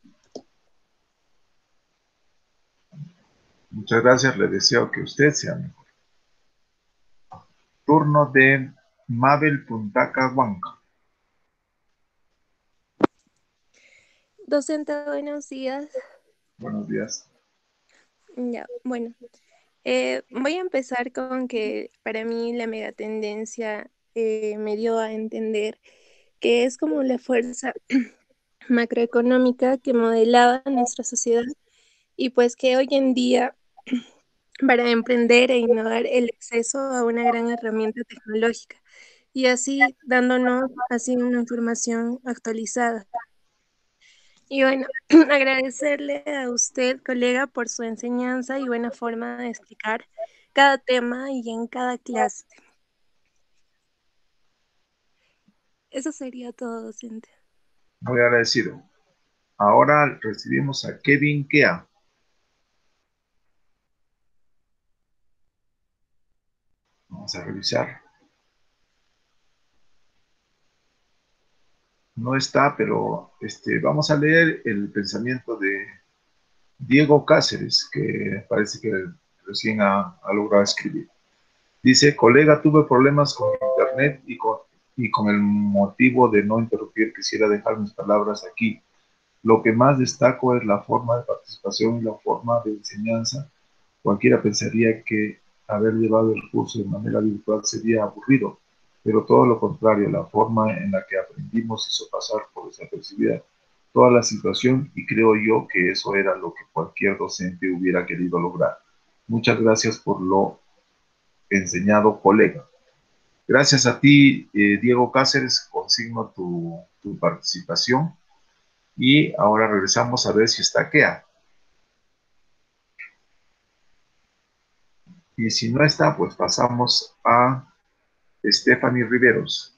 Muchas gracias. Le deseo que usted sea mejor. Turno de Mabel Puntaca Huanca. Docente, buenos días. Buenos días. Ya, bueno, eh, voy a empezar con que para mí la megatendencia eh, me dio a entender que es como la fuerza macroeconómica que modelaba nuestra sociedad y pues que hoy en día para emprender e innovar el acceso a una gran herramienta tecnológica y así dándonos así una información actualizada. Y bueno, agradecerle a usted, colega, por su enseñanza y buena forma de explicar cada tema y en cada clase. Eso sería todo, docente. Muy agradecido. Ahora recibimos a Kevin Kea. Vamos a revisar. No está, pero este, vamos a leer el pensamiento de Diego Cáceres, que parece que recién ha, ha logrado escribir. Dice, colega, tuve problemas con internet y con, y con el motivo de no interrumpir, quisiera dejar mis palabras aquí. Lo que más destaco es la forma de participación y la forma de enseñanza. Cualquiera pensaría que haber llevado el curso de manera virtual sería aburrido, pero todo lo contrario, la forma en la que aprendimos hizo pasar por desapercibida toda la situación y creo yo que eso era lo que cualquier docente hubiera querido lograr. Muchas gracias por lo enseñado, colega. Gracias a ti, eh, Diego Cáceres, consigno tu, tu participación y ahora regresamos a ver si está Kea. Y si no está, pues pasamos a Stephanie Riveros.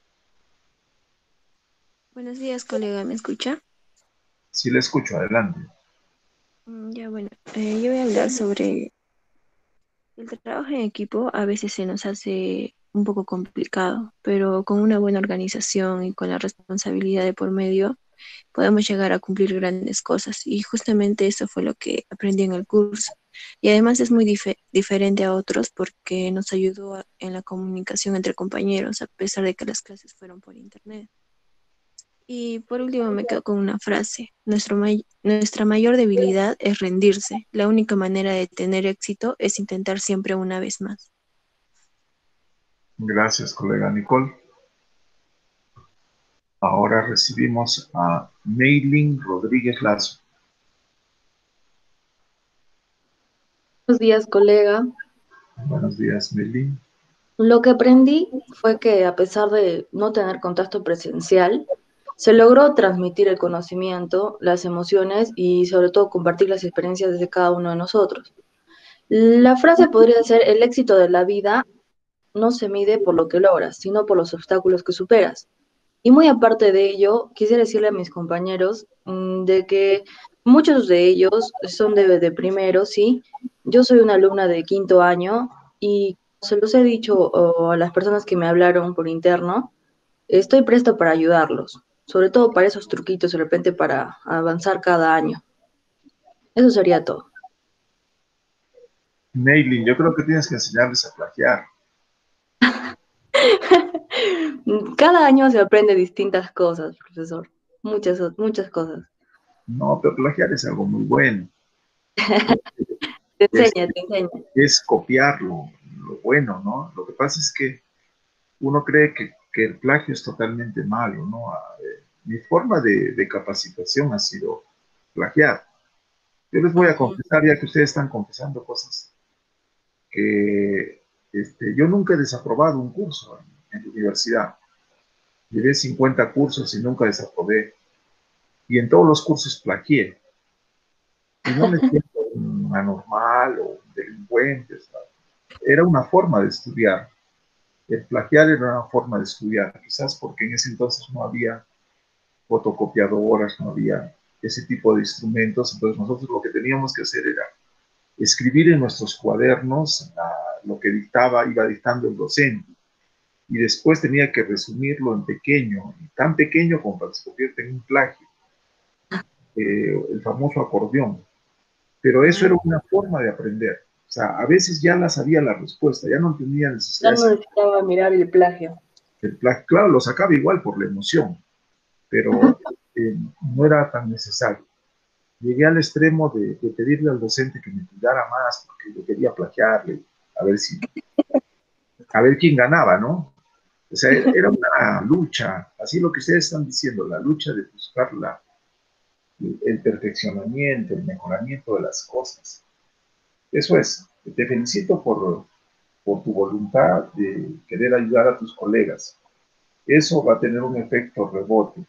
Buenos días, colega, ¿me escucha? Sí, le escucho, adelante. Mm, Ya, bueno, eh, yo voy a hablar sobre el trabajo en equipo. A veces se nos hace un poco complicado, pero con una buena organización y con la responsabilidad de por medio, podemos llegar a cumplir grandes cosas. Y justamente eso fue lo que aprendí en el curso. Y además es muy dife- diferente a otros porque nos ayudó a- en la comunicación entre compañeros, a pesar de que las clases fueron por internet. Y por último me quedo con una frase. Nuestro may- nuestra mayor debilidad es rendirse. La única manera de tener éxito es intentar siempre una vez más. Gracias, colega Nicole. Ahora recibimos a Meilin Rodríguez Lazo. Buenos días, colega. Buenos días, Meilin. Lo que aprendí fue que a pesar de no tener contacto presencial, se logró transmitir el conocimiento, las emociones y sobre todo compartir las experiencias de cada uno de nosotros. La frase podría ser: el éxito de la vida no se mide por lo que logras, sino por los obstáculos que superas. Y muy aparte de ello, quisiera decirle a mis compañeros mm, de que muchos de ellos son de, de primero, sí. Yo soy una alumna de quinto año y se los he dicho o, a las personas que me hablaron por interno, estoy presta para ayudarlos, sobre todo para esos truquitos de repente para avanzar cada año. Eso sería todo. Neilin, yo creo que tienes que enseñarles a plagiar. Cada año se aprende distintas cosas, profesor. Muchas, muchas cosas. No, pero plagiar es algo muy bueno. Te Es, enseña, te enseña. es copiarlo, lo bueno, ¿no? Lo que pasa es que uno cree que, que el plagio es totalmente malo, ¿no? Ah, eh, mi forma de, de capacitación ha sido plagiar. Yo les voy a confesar, ya que ustedes están confesando cosas, que este, yo nunca he desaprobado un curso en, en la universidad. Llevé cincuenta cursos y nunca desaprobé. Y en todos los cursos plagié. Y no me siento un anormal o un delincuente, ¿sabes? Era una forma de estudiar. El plagiar era una forma de estudiar, quizás porque en ese entonces no había fotocopiadoras, no había ese tipo de instrumentos, entonces nosotros lo que teníamos que hacer era escribir en nuestros cuadernos la, lo que dictaba, iba dictando el docente, y después tenía que resumirlo en pequeño, tan pequeño como para que se convierta en un plagio, eh, el famoso acordeón. Pero eso era una forma de aprender. O sea, a veces ya la sabía la respuesta, ya no tenía necesidad. Ya no necesitaba mirar el plagio. El plagio, claro, lo sacaba igual por la emoción, pero eh, no era tan necesario. Llegué al extremo de, de pedirle al docente que me cuidara más, porque yo quería plagiarle, a ver si, a ver quién ganaba, ¿no? O sea, era una lucha, así lo que ustedes están diciendo, la lucha de buscar la, el perfeccionamiento, el mejoramiento de las cosas. Eso es, te felicito por, por tu voluntad de querer ayudar a tus colegas. Eso va a tener un efecto rebote.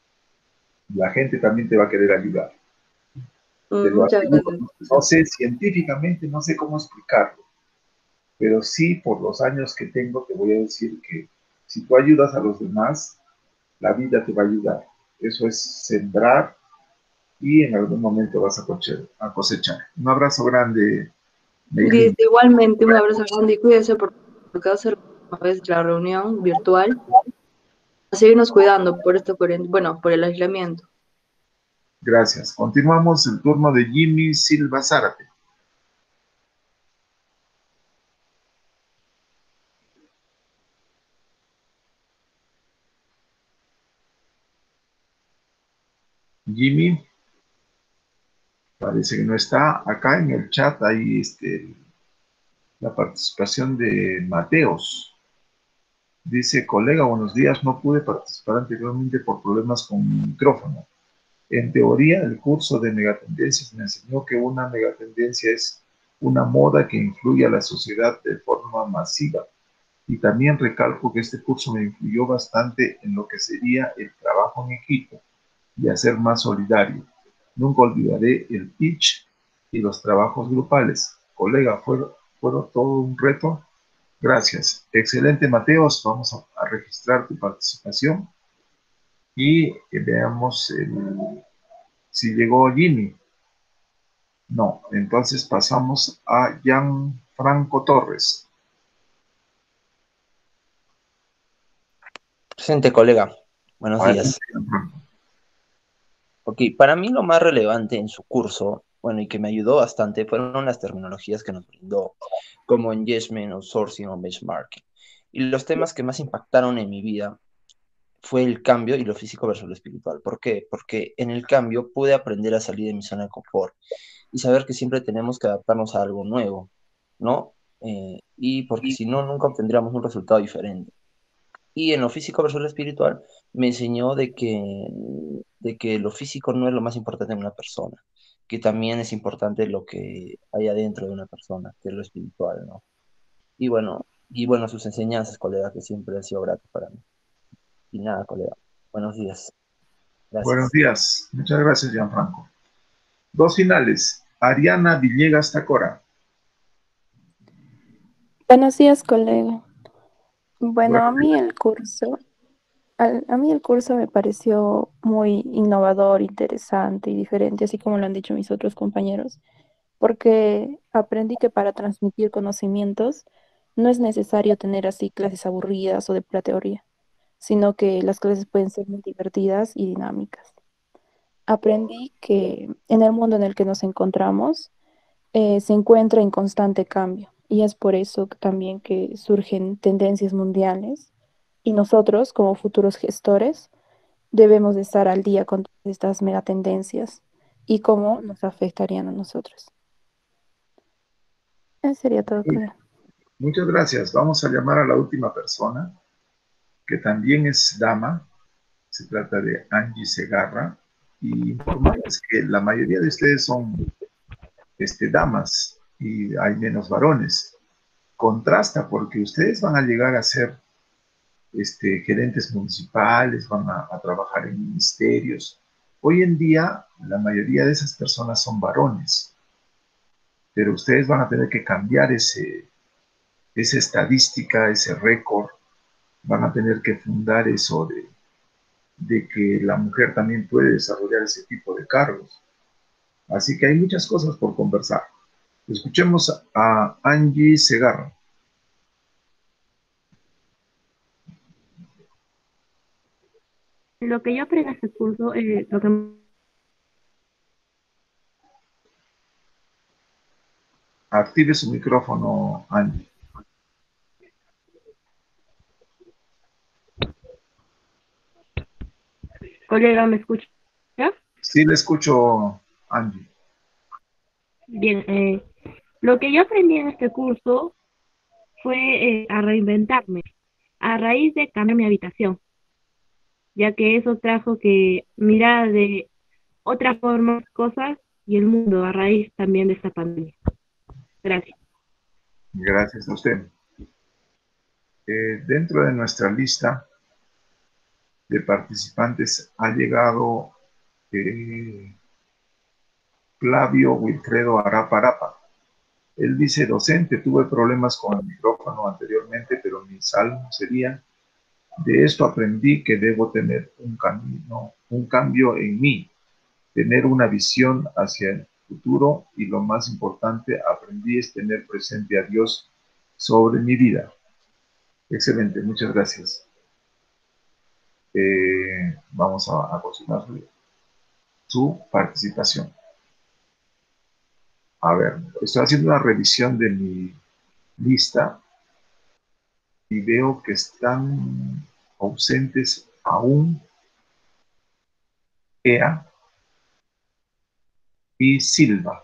La gente también te va a querer ayudar. Te lo Muchas aseguro. gracias. No sé, científicamente no sé cómo explicarlo, pero sí por los años que tengo te voy a decir que si tú ayudas a los demás, la vida te va a ayudar. Eso es sembrar y en algún momento vas a cosechar. A cosechar. Un abrazo grande, Neilin. Igualmente, un abrazo grande y cuídese porque va a ser una vez la reunión virtual. A seguirnos cuidando por esto, bueno, por el aislamiento. Gracias. Continuamos el turno de Jimmy Silva Zárate. Jimmy, parece que no está. Acá en el chat hay este, la participación de Mateos. Dice, colega, buenos días, no pude participar anteriormente por problemas con mi micrófono. En teoría, el curso de megatendencias me enseñó que una megatendencia es una moda que influye a la sociedad de forma masiva. Y también recalco que este curso me influyó bastante en lo que sería el trabajo en equipo y a ser más solidario. Nunca olvidaré el pitch y los trabajos grupales. Colega, fue, fueron todo un reto. Gracias. Excelente, Mateos. Vamos a, a registrar tu participación y eh, veamos el, si llegó Jimmy. No, entonces pasamos a Gianfranco Torres. Presente, colega. Buenos Adelante, días. Gianfranco. Ok, para mí lo más relevante en su curso, bueno, y que me ayudó bastante, fueron las terminologías que nos brindó, como engagement, outsourcing o benchmarking. Y los temas que más impactaron en mi vida fue el cambio y lo físico versus lo espiritual. ¿Por qué? Porque en el cambio pude aprender a salir de mi zona de confort y saber que siempre tenemos que adaptarnos a algo nuevo, ¿no? Eh, y porque si no, nunca obtendríamos un resultado diferente. Y en lo físico versus lo espiritual me enseñó de que, de que lo físico no es lo más importante en una persona, que también es importante lo que hay adentro de una persona, que es lo espiritual, ¿no? Y bueno, y bueno, sus enseñanzas, colega, que siempre han sido gratas para mí. Y nada, colega, buenos días. Buenos Gracias. días. Muchas gracias, Gianfranco. Dos finales. Ariana Villegas Tacora. Buenos días, colega. Bueno, Bueno, a mí el curso al- a mí el curso me pareció muy innovador, interesante y diferente, así como lo han dicho mis otros compañeros, porque aprendí que para transmitir conocimientos no es necesario tener así clases aburridas o de pura teoría, sino que las clases pueden ser muy divertidas y dinámicas. Aprendí que en el mundo en el que nos encontramos eh, se encuentra en constante cambio y es por eso que también que surgen tendencias mundiales y nosotros como futuros gestores debemos de estar al día con todas estas megatendencias y cómo nos afectarían a nosotros. Eso sería todo, Sí, colega. muchas gracias. Vamos a llamar a la última persona, que también es dama. Se trata de Angie Segarra. Y informarles que la mayoría de ustedes son este, damas y hay menos varones. Contrasta porque ustedes van a llegar a ser este, gerentes municipales, van a, a trabajar en ministerios. Hoy en día la mayoría de esas personas son varones, pero ustedes van a tener que cambiar ese, esa estadística, ese récord, van a tener que fundar eso de, de que la mujer también puede desarrollar ese tipo de cargos. Así que hay muchas cosas por conversar. Escuchemos a Angie Segarra. Lo que yo aprendí en este curso, eh, lo que Active su micrófono, Angie. colega me escucha. Sí, le escucho, Angie. Bien, eh, lo que yo aprendí en este curso fue eh, a reinventarme a raíz de cambiar mi habitación, ya que eso trajo que mirar de otra forma las cosas y el mundo a raíz también de esta pandemia. Gracias. Gracias a usted. Eh, dentro de nuestra lista de participantes ha llegado eh, Flavio Wilfredo Arapa Arapa. Él dice, docente, tuve problemas con el micrófono anteriormente, pero mi salmo sería, de esto aprendí que debo tener un camino, un cambio en mí, tener una visión hacia el futuro y lo más importante, aprendí es tener presente a Dios sobre mi vida. Excelente, muchas gracias. Eh, vamos a, a consignar su participación. A ver, estoy haciendo una revisión de mi lista y veo que están ausentes aún Ea y Silva.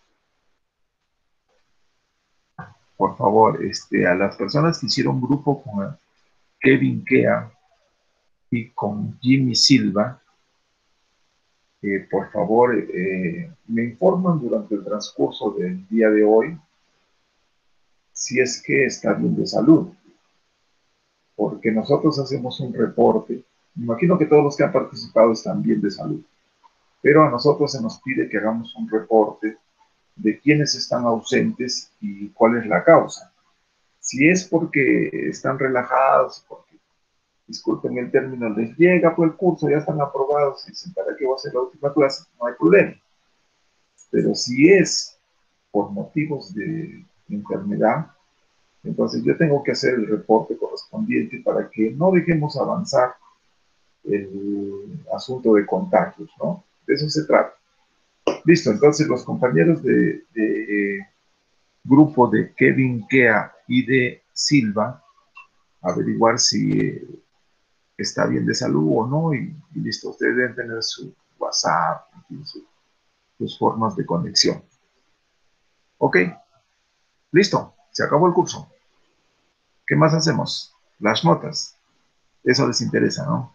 Por favor, este, a las personas que hicieron grupo con Kevin Kea y con Jimmy Silva, eh, por favor, eh, me informan durante el transcurso del día de hoy si es que está bien de salud, porque nosotros hacemos un reporte. Me imagino que todos los que han participado están bien de salud, pero a nosotros se nos pide que hagamos un reporte de quiénes están ausentes y cuál es la causa. Si es porque están relajados, porque, disculpen el término, les llega por el curso, ya están aprobados y dicen, ¿para qué voy a hacer la última clase? No hay problema. Pero si es por motivos de enfermedad, entonces yo tengo que hacer el reporte correspondiente para que no dejemos avanzar el asunto de contagios, ¿no? De eso se trata. Listo, entonces los compañeros de, de eh, grupo de Kevin Kea y de Silva, averiguar si eh, está bien de salud o no, y, y listo, ustedes deben tener su WhatsApp, y su, sus formas de conexión. Ok, listo, se acabó el curso. ¿Qué más hacemos? Las notas. Eso les interesa, ¿no?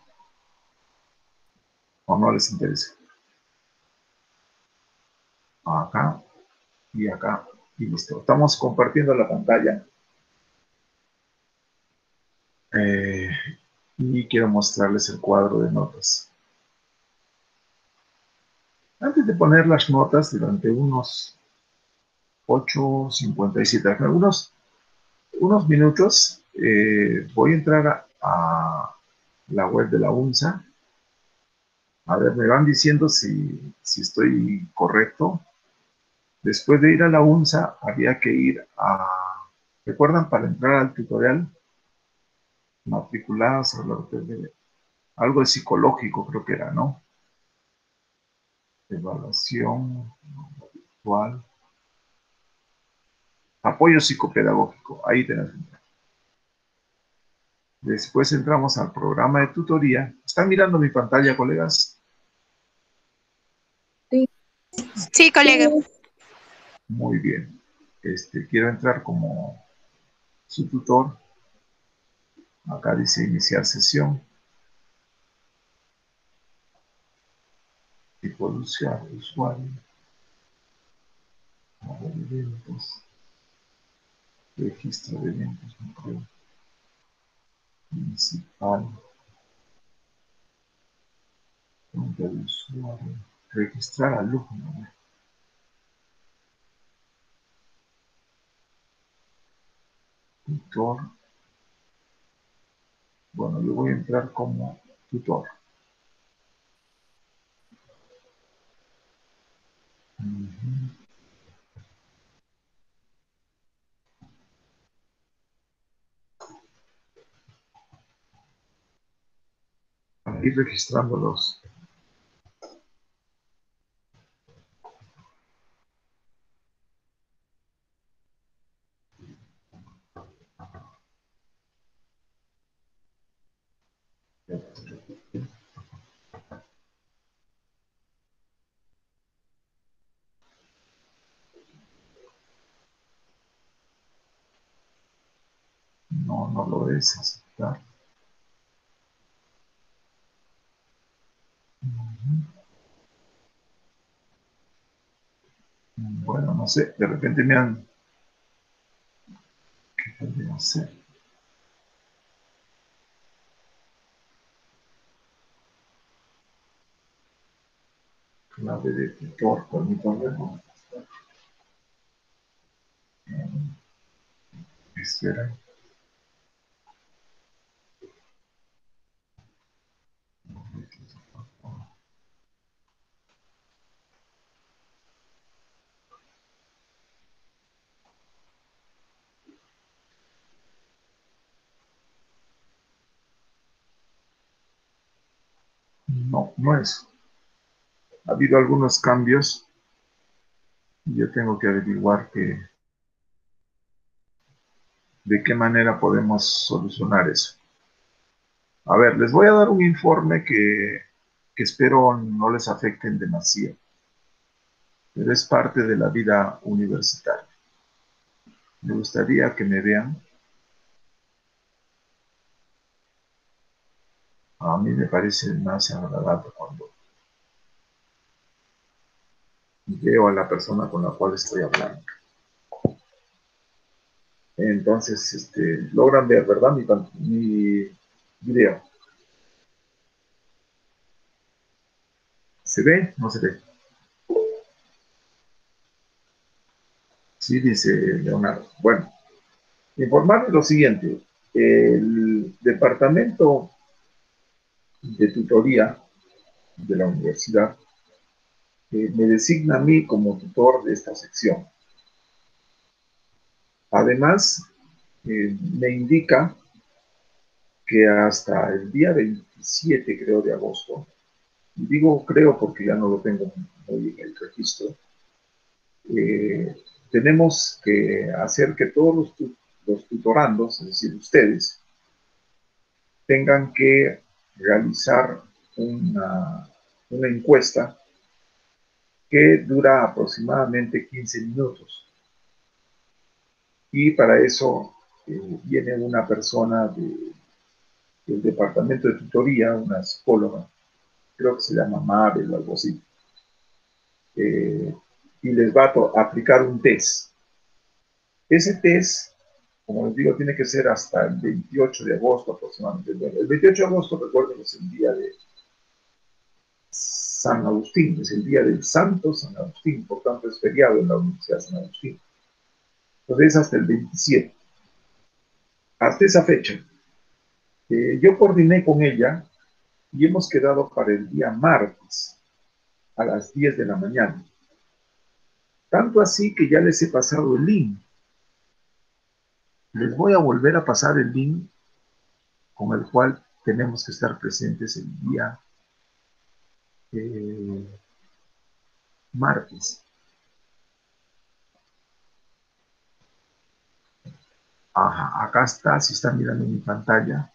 ¿O no les interesa? Acá y acá y listo. Estamos compartiendo la pantalla. Eh, y quiero mostrarles el cuadro de notas. Antes de poner las notas, durante unos ocho cincuenta y siete, algunos unos minutos, eh, voy a entrar a, a la web de la UNSA. A ver, me van diciendo si, si estoy correcto. Después de ir a la UNSA, había que ir a... ¿Recuerdan? Para entrar al tutorial, matriculadas, algo de psicológico creo que era, ¿no? Evaluación virtual. Apoyo psicopedagógico, ahí tenemos. Después entramos al programa de tutoría. ¿Están mirando mi pantalla, colegas? Sí, sí, colega. Muy bien. Este, quiero entrar como su tutor. Acá dice iniciar sesión. Tipo de usuario. usuario. Eventos. Registro de eventos. No creo. Principal. Cuenta de usuario. Registrar alumno. Tutor. Bueno, yo voy a entrar como tutor. Uh-huh. Para ir registrándolos. No, no lo es aceptar. Uh-huh. Bueno, no sé, de repente me han... ¿Qué podría hacer? Clave de tutor, permítanme. ¿No? Espera. No, no es. Ha habido algunos cambios y yo tengo que averiguar que, de qué manera podemos solucionar eso. A ver, les voy a dar un informe que, que espero no les afecte en demasía, pero es parte de la vida universitaria. Me gustaría que me vean. A mí me parece más agradable cuando veo a la persona con la cual estoy hablando. Entonces, este, logran ver, ¿verdad? Mi, mi video. ¿Se ve? ¿No se ve? Sí, dice Leonardo. Bueno, informarles lo siguiente. El departamento de tutoría de la universidad eh, me designa a mí como tutor de esta sección. Además, eh, me indica que hasta el día veintisiete, creo, de agosto, y digo creo porque ya no lo tengo muy en el registro, eh, tenemos que hacer que todos los, tu los tutorandos, es decir, ustedes, tengan que realizar una, una encuesta que dura aproximadamente quince minutos. Y para eso eh, viene una persona de, del departamento de tutoría, una psicóloga, creo que se llama Mabel o algo así, eh, y les va a aplicar un test. Ese test, como les digo, tiene que ser hasta el veintiocho de agosto aproximadamente. El veintiocho de agosto, recuerden, es el día de San Agustín, es el día del Santo San Agustín, por tanto es feriado en la Universidad de San Agustín. Entonces es hasta el veintisiete. Hasta esa fecha, Eh, yo coordiné con ella y hemos quedado para el día martes a las diez de la mañana. Tanto así que ya les he pasado el link. Les voy a volver a pasar el link con el cual tenemos que estar presentes el día eh, martes. Ajá, acá está, si están mirando mi pantalla.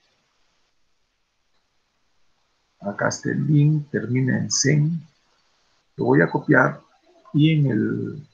Acá está el link, termina en Zen. Lo voy a copiar y en el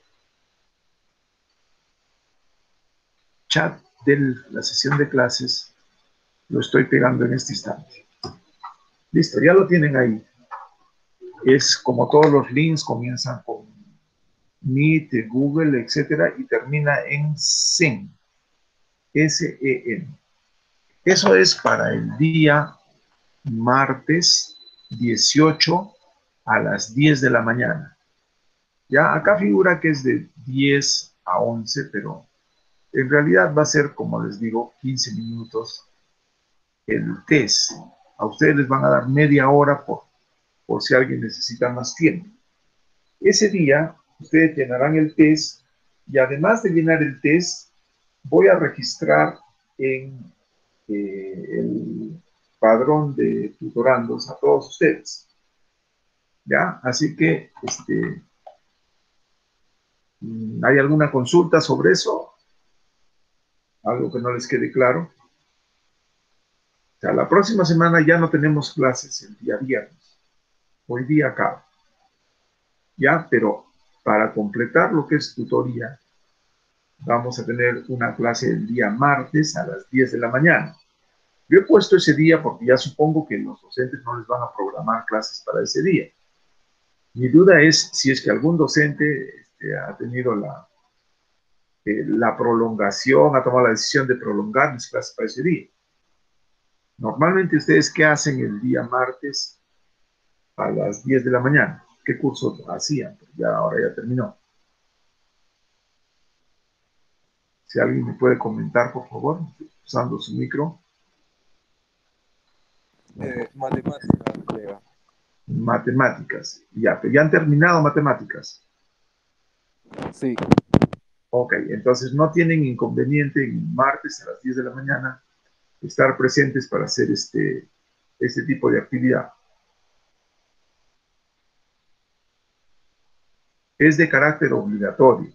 chat de la sesión de clases lo estoy pegando en este instante. Listo, ya lo tienen ahí. Es como todos los links, comienzan con Meet, Google, etcétera, y termina en Zen. S E N. Eso es para el día martes dieciocho a las diez de la mañana. Ya acá figura que es de diez a once, pero en realidad va a ser, como les digo, quince minutos el test. A ustedes les van a dar media hora por, por si alguien necesita más tiempo. Ese día ustedes llenarán el test y además de llenar el test, voy a registrar en eh, el padrón de tutorandos a todos ustedes. ¿Ya? Así que, este, ¿hay alguna consulta sobre eso? ¿Algo que no les quede claro? O sea, la próxima semana ya no tenemos clases el día viernes. Hoy día acaba. ¿Ya? Pero para completar lo que es tutoría, vamos a tener una clase el día martes a las diez de la mañana. Yo he puesto ese día porque ya supongo que los docentes no les van a programar clases para ese día. Mi duda es si es que algún docente este, ha tenido la, eh, la prolongación, ha tomado la decisión de prolongar las clases para ese día. Normalmente, ¿ustedes qué hacen el día martes a las diez de la mañana? ¿Qué curso hacían? Ya ahora ya terminó. Si alguien me puede comentar, por favor, usando su micro. Eh, matemáticas, colega. Matemáticas. Ya, ya han terminado matemáticas. Sí. Ok, entonces no tienen inconveniente en martes a las diez de la mañana estar presentes para hacer este, este tipo de actividad. Es de carácter obligatorio.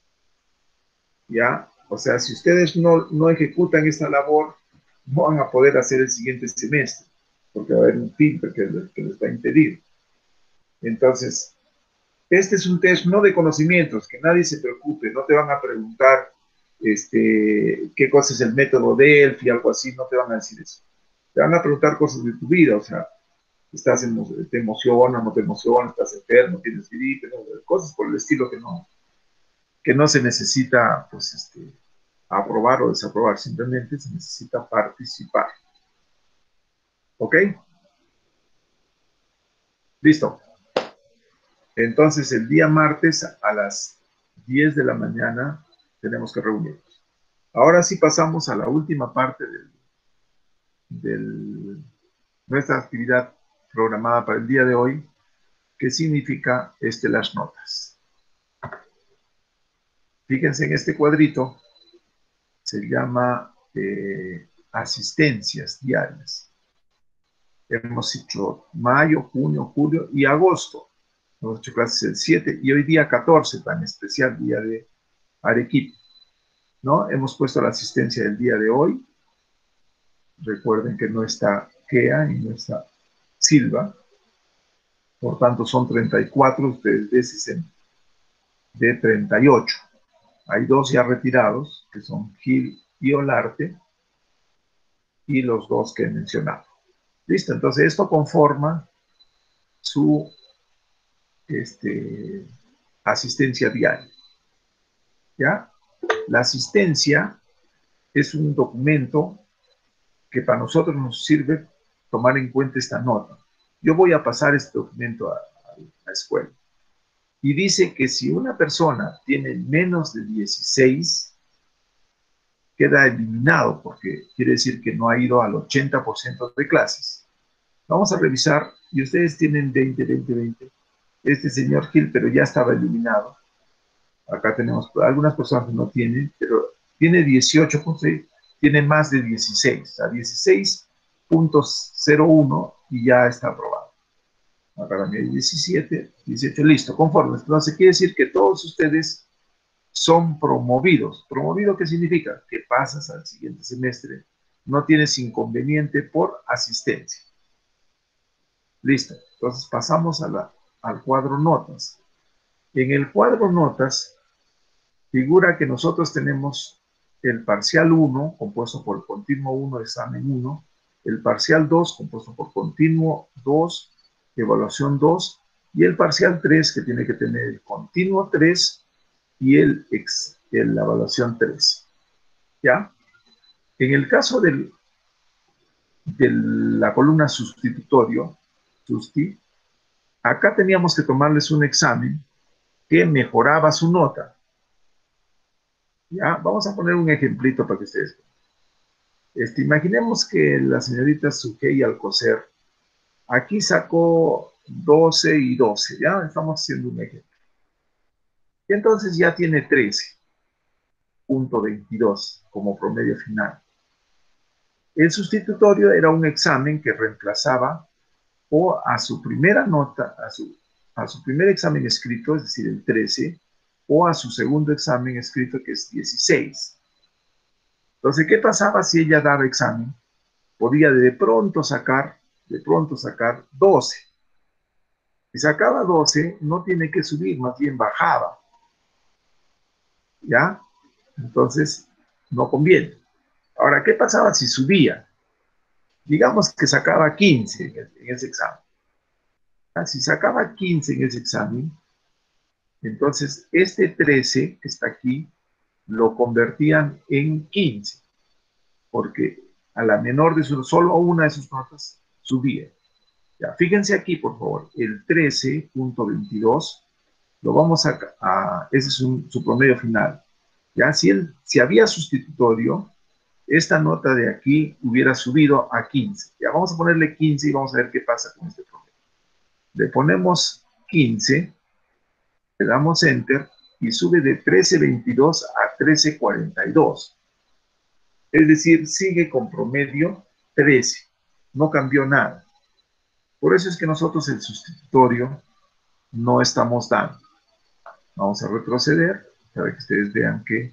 ¿Ya? O sea, si ustedes no, no ejecutan esta labor, no van a poder hacer el siguiente semestre, porque va a haber un filtro que, que les va a impedir. Entonces, este es un test no de conocimientos, que nadie se preocupe, no te van a preguntar este, qué cosa es el método Delphi, algo así, no te van a decir eso. Te van a preguntar cosas de tu vida, o sea, estás emo te emociona, no te emociona, estás enfermo, tienes gripe, ¿no? Cosas por el estilo que no, que no se necesita, pues, este, aprobar o desaprobar, simplemente se necesita participar. ¿Ok? Listo. Entonces, el día martes a las diez de la mañana tenemos que reunirnos. Ahora sí pasamos a la última parte de del, nuestra actividad programada para el día de hoy, que significa este, las notas. Fíjense en este cuadrito, se llama eh, asistencias diarias. Hemos hecho mayo, junio, julio y agosto. Hemos hecho clases el siete y hoy día catorce, tan especial día de Arequipa, ¿no? Hemos puesto la asistencia del día de hoy. Recuerden que no está Kea y no está Silva. Por tanto, son treinta y cuatro, ustedes deciden de treinta y ocho. Hay dos ya retirados, que son Gil y Olarte, y los dos que he mencionado. Listo, entonces esto conforma su este, asistencia diaria. ¿Ya? La asistencia es un documento que para nosotros nos sirve tomar en cuenta esta nota. Yo voy a pasar este documento a, a la escuela. Y dice que si una persona tiene menos de dieciséis, queda eliminado porque quiere decir que no ha ido al ochenta por ciento de clases. Vamos a revisar, y ustedes tienen veinte, veinte, veinte. Este señor Gil, pero ya estaba eliminado. Acá tenemos algunas personas que no tienen, pero tiene dieciocho punto seis, tiene más de dieciséis, a dieciséis punto cero uno y ya está aprobado. Acá también hay diecisiete, dieciocho, listo, conforme. Entonces quiere decir que todos ustedes son promovidos. ¿Promovido qué significa? Que pasas al siguiente semestre, no tienes inconveniente por asistencia. Listo, entonces pasamos a la, al cuadro notas. En el cuadro notas figura que nosotros tenemos el parcial uno, compuesto por continuo uno, examen uno, el parcial dos, compuesto por continuo dos, evaluación dos, y el parcial tres, que tiene que tener el continuo tres y el, ex, el la evaluación tres. ¿Ya? En el caso del, de la columna sustitutorio, susti, acá teníamos que tomarles un examen que mejoraba su nota. ¿Ya? Vamos a poner un ejemplito para que ustedes vean. Este, imaginemos que la señorita Sugey Alcocer aquí sacó doce y doce, ¿ya? Estamos haciendo un ejemplo. Y entonces ya tiene trece punto veintidós como promedio final. El sustitutorio era un examen que reemplazaba o a su primera nota, a su, a su primer examen escrito, es decir, el trece, o a su segundo examen escrito, que es dieciséis. Entonces, ¿qué pasaba si ella daba examen? Podía de pronto sacar, de pronto sacar doce. Si sacaba doce, no tiene que subir, más bien bajaba. ¿Ya? Entonces, no conviene. Ahora, ¿qué pasaba si subía? Digamos que sacaba quince en, el, en ese examen. Si sacaba quince en ese examen, entonces este trece que está aquí, lo convertían en quince, porque a la menor de su, solo una de sus notas subía. Ya, fíjense aquí, por favor, el trece punto veintidós, lo vamos a, a ese es un, su promedio final. Ya, si, él, si había sustitutorio, esta nota de aquí hubiera subido a quince. Ya, vamos a ponerle quince y vamos a ver qué pasa con este promedio. Le ponemos quince, le damos Enter y sube de trece veintidós a trece cuarenta y dos. Es decir, sigue con promedio trece. No cambió nada. Por eso es que nosotros el sustitutorio no estamos dando. Vamos a retroceder para que ustedes vean que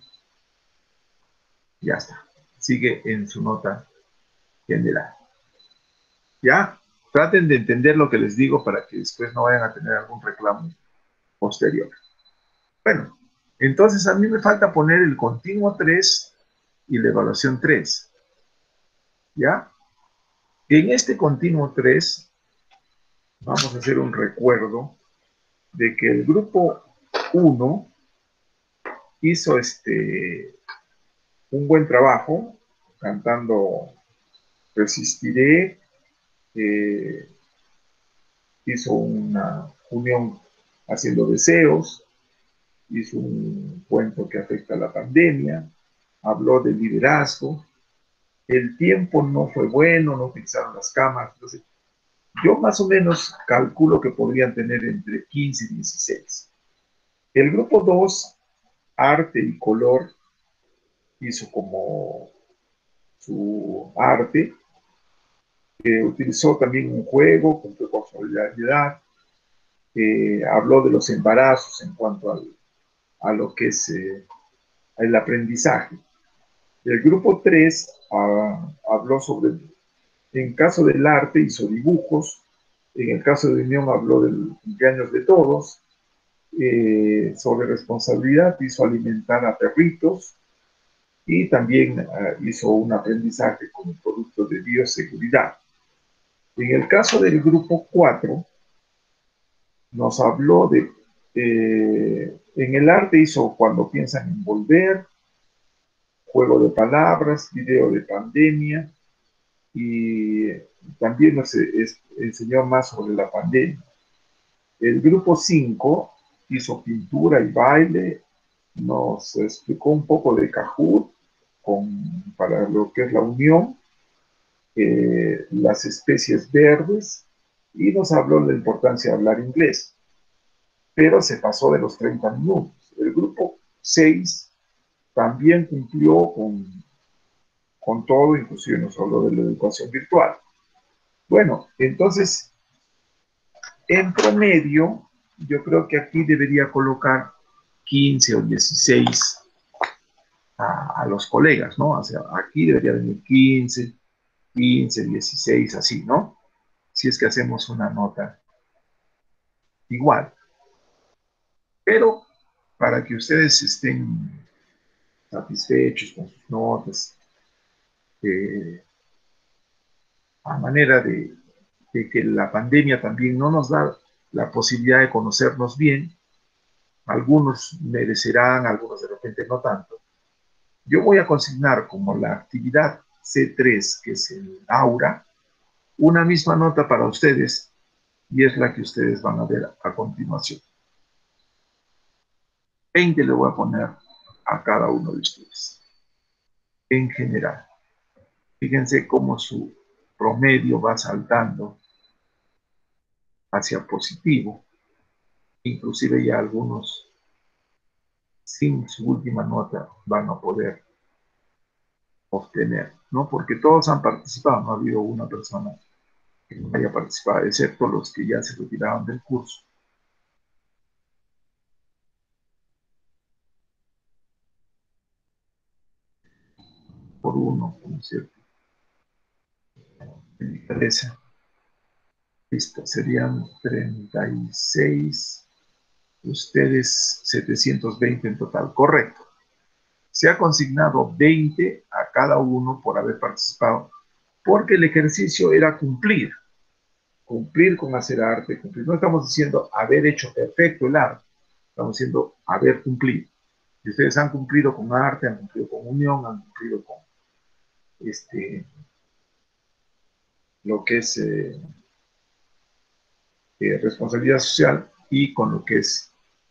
ya está. Sigue en su nota general. ¿Ya? Traten de entender lo que les digo para que después no vayan a tener algún reclamo posterior. Bueno, entonces a mí me falta poner el continuo tres y la evaluación tres. ¿Ya? En este continuo tres vamos a hacer un recuerdo de que el grupo uno hizo este, un buen trabajo cantando Resistiré, eh, hizo una unión haciendo deseos, hizo un cuento que afecta a la pandemia, habló de liderazgo, el tiempo no fue bueno, no fixaron las cámaras, entonces yo más o menos calculo que podrían tener entre quince y dieciséis. El grupo dos, arte y color, hizo como su arte, eh, utilizó también un juego, cumplió con solidaridad, eh, habló de los embarazos en cuanto al, a lo que es eh, el aprendizaje. El grupo tres ah, habló sobre, en caso del arte hizo dibujos, en el caso de Unión habló del cumpleaños de todos, eh, sobre responsabilidad hizo alimentar a perritos y también uh, hizo un aprendizaje como producto de bioseguridad. En el caso del grupo cuatro, nos habló de, eh, en el arte hizo cuando piensan en volver, juego de palabras, video de pandemia, y también nos es, enseñó más sobre la pandemia. El grupo cinco hizo pintura y baile, nos explicó un poco de Kahoot con, para lo que es la unión, eh, las especies verdes, y nos habló de la importancia de hablar inglés, pero se pasó de los treinta minutos. El grupo seis también cumplió con, con todo, inclusive nos habló de la educación virtual. Bueno, entonces, en promedio, yo creo que aquí debería colocar quince o dieciséis a, a los colegas, ¿no? O sea, aquí debería venir quince, quince, dieciséis, así, ¿no? Si es que hacemos una nota igual. Pero para que ustedes estén satisfechos con sus notas, eh, a manera de, de que la pandemia también no nos da la posibilidad de conocernos bien, algunos merecerán, algunos de repente no tanto. Yo voy a consignar como la actividad C tres, que es el aura, una misma nota para ustedes, y es la que ustedes van a ver a continuación. veinte le voy a poner a cada uno de ustedes, en general. Fíjense cómo su promedio va saltando hacia positivo, inclusive ya algunos sin su última nota van a poder obtener, ¿no? Porque todos han participado, no ha habido una persona que no haya participado, excepto los que ya se retiraron del curso. Por uno, ¿no es cierto? Me interesa. Listo, serían treinta y seis, ustedes setecientos veinte en total, correcto. Se ha consignado veinte a cada uno por haber participado, porque el ejercicio era cumplir, cumplir con hacer arte, cumplir. No estamos diciendo haber hecho perfecto el arte, estamos diciendo haber cumplido. Y ustedes han cumplido con arte, han cumplido con unión, han cumplido con este, lo que es eh, eh, responsabilidad social, y con lo que es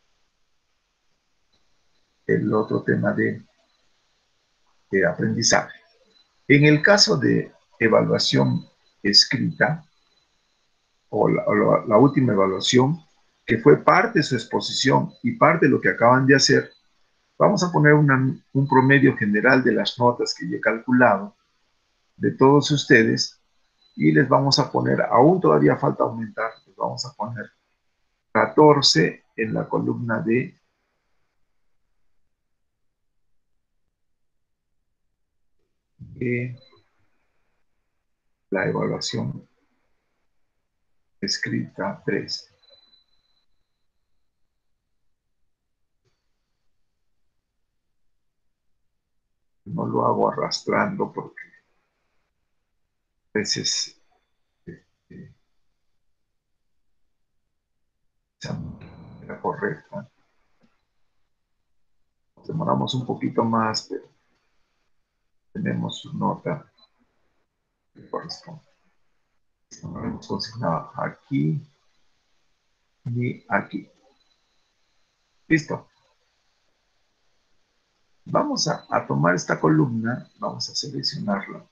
el otro tema de, de aprendizaje. En el caso de evaluación escrita, o la, o la, la última evaluación, que fue parte de su exposición y parte de lo que acaban de hacer, vamos a poner una, un promedio general de las notas que yo he calculado de todos ustedes, y les vamos a poner, aún todavía falta aumentar, les vamos a poner catorce en la columna de eh, la evaluación escrita tres. No lo hago arrastrando porque a veces eh, esa manera correcta. Nos demoramos un poquito más, pero tenemos su nota que corresponde. No hemos consignado aquí ni aquí. Listo. Vamos a, a tomar esta columna, vamos a seleccionarla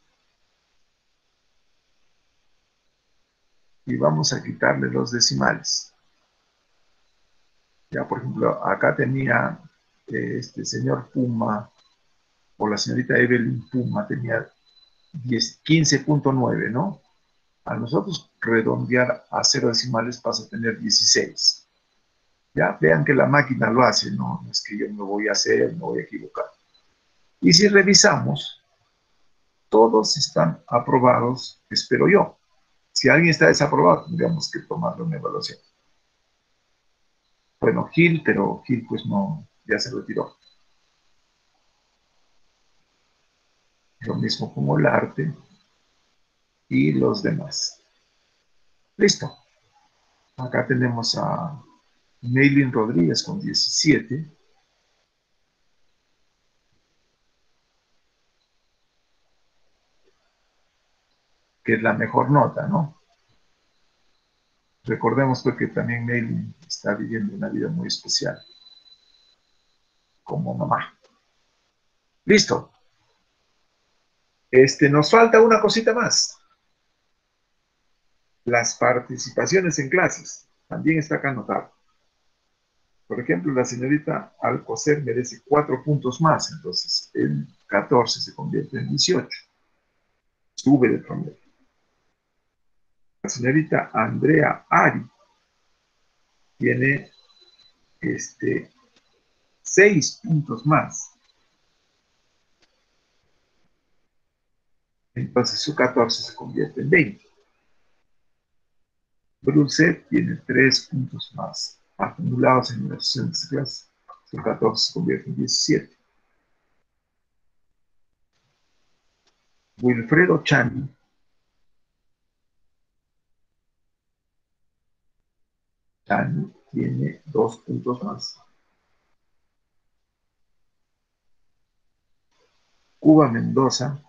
y vamos a quitarle los decimales. Ya, por ejemplo, acá tenía eh, este señor Puma, o la señorita Evelyn Puma, tenía quince punto nueve, ¿no? A nosotros redondear a cero decimales pasa a tener dieciséis. Ya, vean que la máquina lo hace, no, no es que yo me voy a hacer, me voy a equivocar. Y si revisamos, todos están aprobados, espero yo. Si alguien está desaprobado, tendríamos que tomarlo en evaluación. Bueno, Gil, pero Gil pues no, ya se retiró. Lo mismo como el arte y los demás. Listo. Acá tenemos a Neylin Rodríguez con diecisiete. Que es la mejor nota, ¿no? Recordemos pues, que también Neylin está viviendo una vida muy especial como mamá. Listo. Este, nos falta una cosita más. Las participaciones en clases. También está acá anotado. Por ejemplo, la señorita Alcocer merece cuatro puntos más, entonces el catorce se convierte en dieciocho. Sube de promedio. La señorita Andrea Ari tiene este, seis puntos más. Entonces su catorce se convierte en veinte. Bruce tiene tres puntos más. Acumulados en las sesiones de clase, su catorce se convierte en diecisiete. Wilfredo Chani Chani tiene dos puntos más. Cuba Mendoza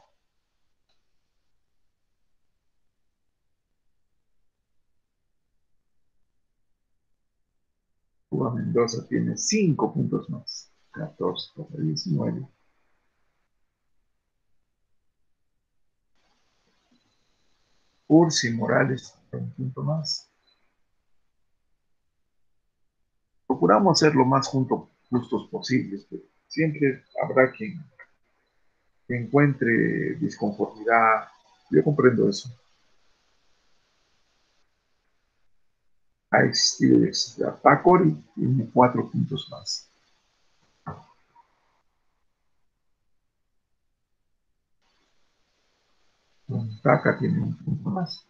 Cuba Mendoza tiene cinco puntos más. catorce por diecinueve. Ursi Morales tiene un punto más. Procuramos ser lo más juntos, justos posibles, pero siempre habrá quien, quien encuentre disconformidad. Yo comprendo eso. Ha existido y existirá. Pacori tiene cuatro puntos más. Montaca tiene un punto más.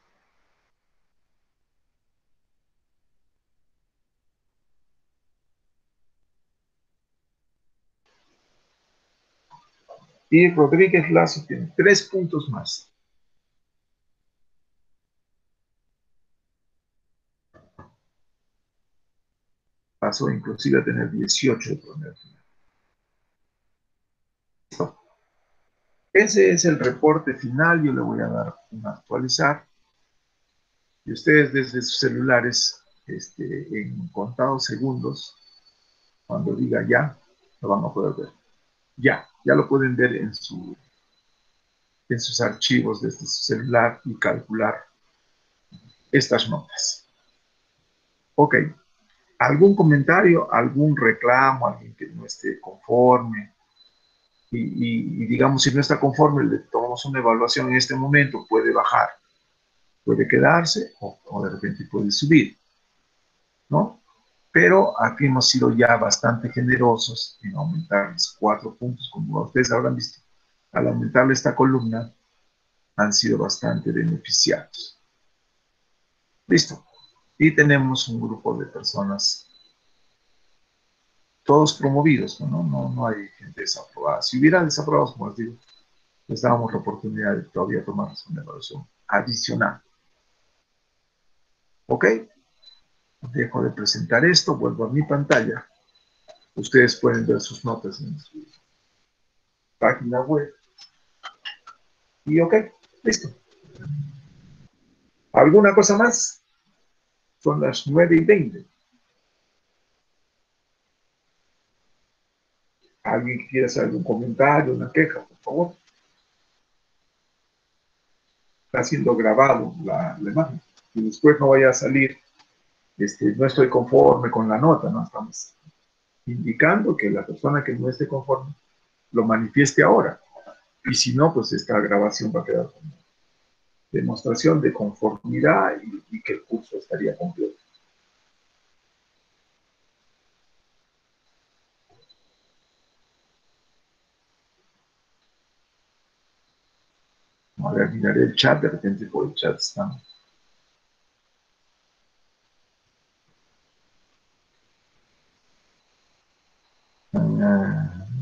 Y Rodríguez Lazo tiene tres puntos más. Pasó inclusive a tener dieciocho de promedio. Ese es el reporte final. Yo le voy a dar un actualizar. Y ustedes desde sus celulares, este, en contados segundos, cuando diga ya, lo van a poder ver. Ya, ya lo pueden ver en, su, en sus archivos desde su celular y calcular estas notas. Ok. ¿Algún comentario, algún reclamo, alguien que no esté conforme? Y, y, y digamos, si no está conforme, le tomamos una evaluación en este momento, puede bajar, puede quedarse o, o de repente puede subir, ¿no? Pero aquí hemos sido ya bastante generosos en aumentarles cuatro puntos, como ustedes habrán visto. Al aumentarle esta columna, han sido bastante beneficiados. Listo. Y tenemos un grupo de personas, todos promovidos, ¿no? No, no hay gente desaprobada. Si hubiera desaprobados, como les digo, les dábamos la oportunidad de todavía tomar una evaluación adicional. ¿Ok? Dejo de presentar esto, vuelvo a mi pantalla. Ustedes pueden ver sus notas en su página web. Y ok, listo. ¿Alguna cosa más? Son las nueve y veinte. ¿Alguien que quiera hacer algún comentario, una queja, por favor? Está siendo grabado la, la imagen. Y después no vaya a salir, este, no estoy conforme con la nota, ¿no? Estamos indicando que la persona que no esté conforme lo manifieste ahora. Y si no, pues esta grabación va a quedar como demostración de conformidad y, y que el curso estaría completo. A ver, miraré el chat, de repente por el chat están. Ah,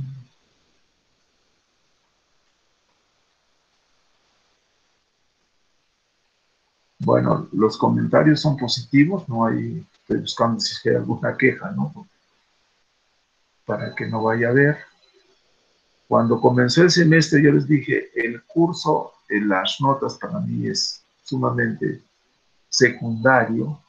bueno, los comentarios son positivos, no hay, estoy buscando si hay alguna queja, ¿no? Para que no vaya a haber. Cuando comenzó el semestre yo les dije, el curso, en las notas para mí es sumamente secundario,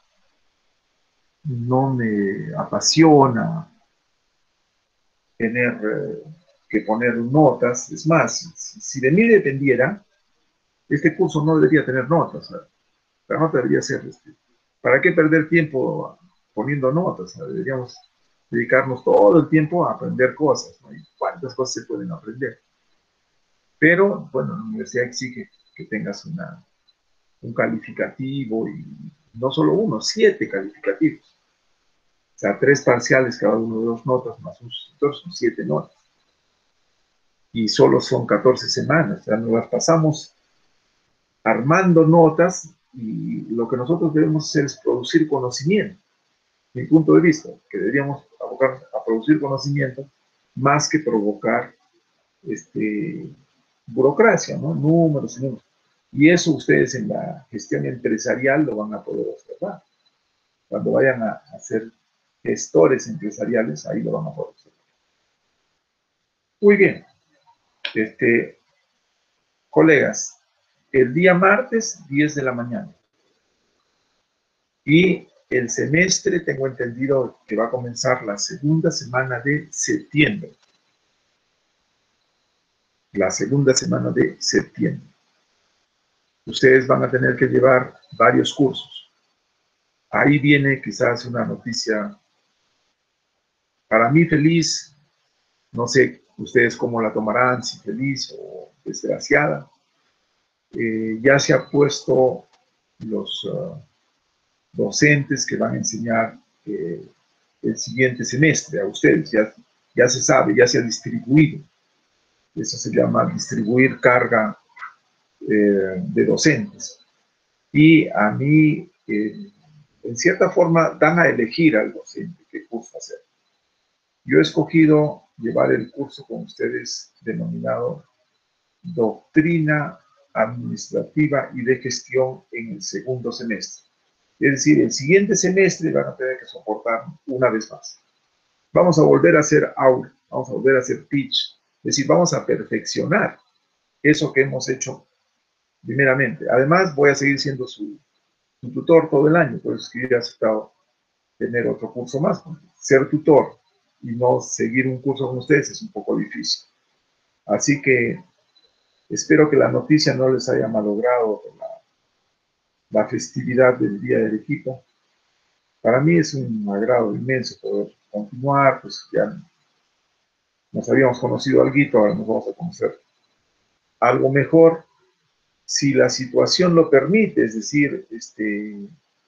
no me apasiona tener eh, que poner notas. Es más, si, si de mí dependiera, este curso no debería tener notas. ¿Sabes? La nota debería ser, este, ¿para qué perder tiempo poniendo notas? ¿Sabes? Deberíamos dedicarnos todo el tiempo a aprender cosas, ¿no? Y cuántas cosas se pueden aprender. Pero, bueno, la universidad exige que tengas una, un calificativo y no solo uno, siete calificativos. O sea, tres parciales, cada uno de dos notas, más un suscriptor, son siete notas. Y solo son catorce semanas. O sea, nos las pasamos armando notas y lo que nosotros debemos hacer es producir conocimiento. Mi punto de vista, que deberíamos abocar a producir conocimiento más que provocar este, burocracia, ¿no? Números y números. Y eso ustedes en la gestión empresarial lo van a poder observar. Cuando vayan a, a ser gestores empresariales, ahí lo van a poder observar. Muy bien. Este, colegas, el día martes, diez de la mañana. Y el semestre, tengo entendido que va a comenzar la segunda semana de septiembre. La segunda semana de septiembre. Ustedes van a tener que llevar varios cursos. Ahí viene quizás una noticia para mí feliz. No sé ustedes cómo la tomarán, si feliz o desgraciada. Eh, ya se ha puesto los uh, docentes que van a enseñar eh, el siguiente semestre a ustedes. Ya, ya se sabe, ya se ha distribuido. Eso se llama distribuir carga eh, de docentes. Y a mí, eh, en cierta forma, dan a elegir al docente qué curso hacer. Yo he escogido llevar el curso con ustedes denominado Doctrina Administrativa y de Gestión en el segundo semestre. Es decir, el siguiente semestre van a tener que soportar una vez más. Vamos a volver a hacer aula, vamos a volver a hacer pitch. Es decir, vamos a perfeccionar eso que hemos hecho primeramente. Además, voy a seguir siendo su, su tutor todo el año, por eso es que yo he aceptado tener otro curso más. Ser tutor y no seguir un curso con ustedes es un poco difícil. Así que espero que la noticia no les haya malogrado la, la festividad del Día del Equipo. Para mí es un agrado inmenso poder continuar, pues ya nos habíamos conocido algo, ahora nos vamos a conocer algo mejor. Si la situación lo permite, es decir, este,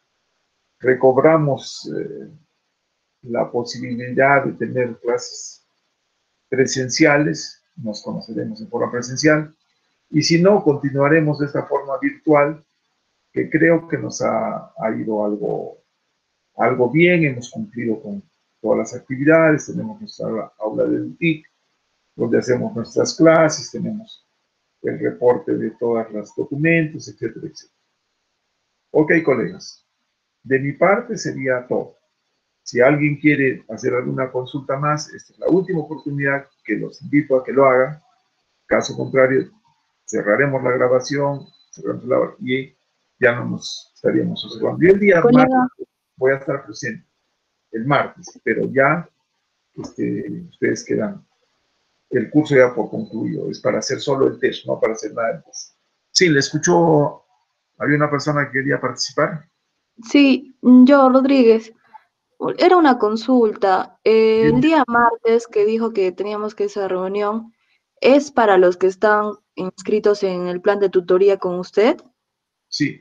recobramos eh, la posibilidad de tener clases presenciales, nos conoceremos en forma presencial, y si no, continuaremos de esta forma virtual, que creo que nos ha, ha ido algo, algo bien, hemos cumplido con todas las actividades, tenemos nuestra aula de U T I C, donde hacemos nuestras clases, tenemos el reporte de todos los documentos, etcétera, etcétera. Ok, colegas, de mi parte sería todo. Si alguien quiere hacer alguna consulta más, esta es la última oportunidad que los invito a que lo hagan. Caso contrario, cerraremos la grabación, cerraremos la, y ya no nos estaríamos observando. Y el día Colega. martes voy a estar presente, el martes, pero ya este, ustedes quedan, el curso ya por concluido, es para hacer solo el test, no para hacer nada más. Sí, le escuchó, había una persona que quería participar. Sí, yo, Rodríguez. Era una consulta. Eh, el día martes que dijo que teníamos que esa reunión, ¿es para los que están inscritos en el plan de tutoría con usted? Sí.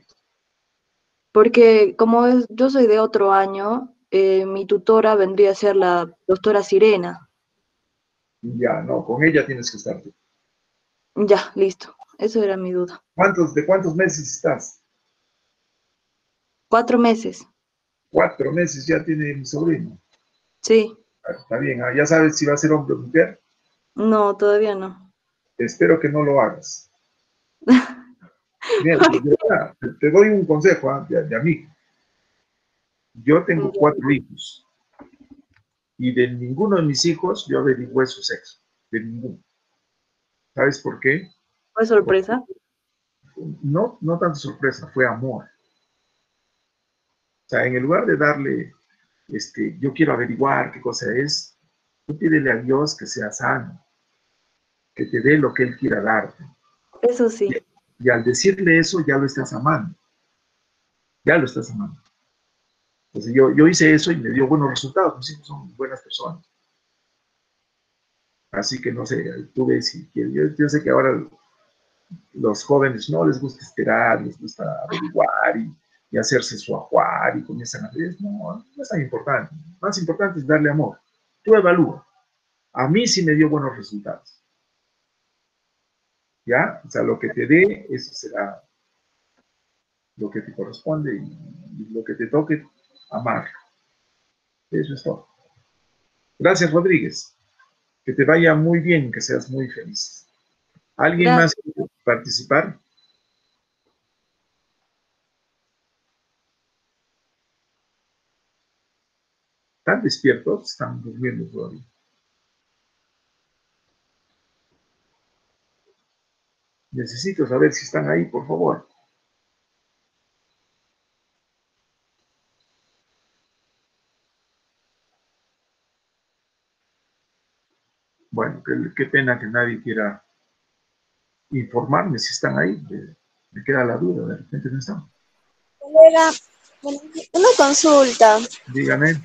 Porque como es, yo soy de otro año, eh, mi tutora vendría a ser la doctora Sirena. Ya, no, con ella tienes que estar tú. Ya, listo. Eso era mi duda. ¿Cuántos, ¿De cuántos meses estás? Cuatro meses. Cuatro meses ya tiene mi sobrino. Sí. Está bien, ¿ya sabes si va a ser hombre o mujer? No, todavía no. Espero que no lo hagas. Mira, de verdad, te, te doy un consejo ¿eh? de, de amigo. Yo tengo cuatro hijos y de ninguno de mis hijos yo averigüé su sexo. De ninguno. ¿Sabes por qué? ¿Fue sorpresa? Porque no, no tanto sorpresa, fue amor. O sea, en el lugar de darle, este, yo quiero averiguar qué cosa es, tú pídele a Dios que sea sano. que te dé lo que él quiera darte. Eso sí. Y, y al decirle eso, ya lo estás amando. Ya lo estás amando. Entonces yo, yo hice eso y me dio buenos resultados. Mis hijos son buenas personas. Así que no sé, tú ves si quieres. Yo, yo sé que ahora los jóvenes no les gusta esperar, les gusta averiguar y, y hacerse su ajuar y comienzan a decir, no, no es tan importante. Más importante es darle amor. Tú evalúa. A mí sí me dio buenos resultados. ¿Ya? O sea, lo que te dé, eso será lo que te corresponde y, y lo que te toque, amar. Eso es todo. Gracias, Rodríguez. Que te vaya muy bien, que seas muy feliz. ¿Alguien Gracias. más quiere participar? ¿Están despiertos? ¿Están durmiendo todavía? Necesito saber si están ahí, por favor. Bueno, qué, qué pena que nadie quiera informarme si están ahí. Me, me queda la duda, de repente no están. Colega, una consulta. Dígame.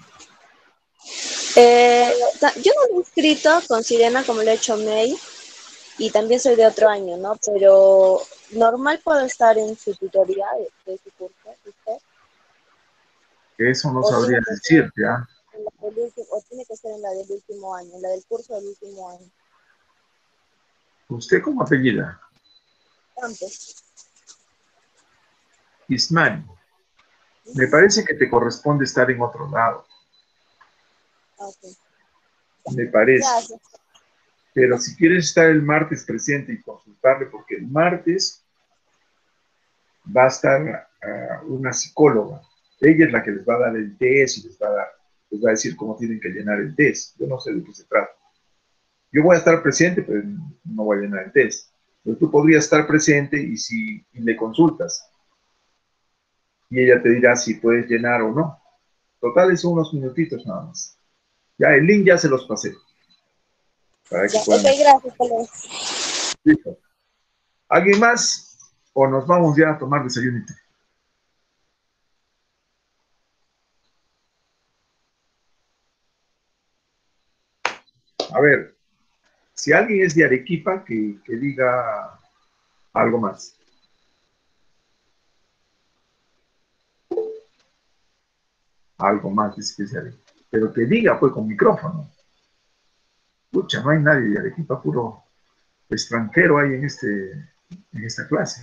Eh, ta- yo no me he inscrito con Sirena como lo ha hecho May y también soy de otro año, ¿no? Pero normal puedo estar en su tutoría de, de su curso, ¿usted? Que eso no O tiene sabría que ser decirte, ¿ah? en la del último, o tiene que ser en la del último año, en la del curso del último año. ¿Usted cómo apellida? Campos. Ismani. Me parece que te corresponde estar en otro lado. Ok. Me parece. Gracias. Pero si quieres estar el martes presente y consultarle, porque el martes va a estar uh, una psicóloga. Ella es la que les va a dar el test y les va a, dar, les va a decir cómo tienen que llenar el test. Yo no sé de qué se trata. Yo voy a estar presente, pero no voy a llenar el test. Pero tú podrías estar presente y si y le consultas. Y ella te dirá si puedes llenar o no. Total, son unos minutitos nada más. Ya, el link ya se los pasé. Para que Ya, puedan... ok, gracias, colega. Listo. ¿Alguien más? ¿O nos vamos ya a tomar desayunito? A ver, si alguien es de Arequipa, que, que diga algo más. Algo más, dice que es de Arequipa. Pero que diga, pues, con micrófono. Pucha, no hay nadie de Arequipa, puro extranjero hay en, este, en esta clase.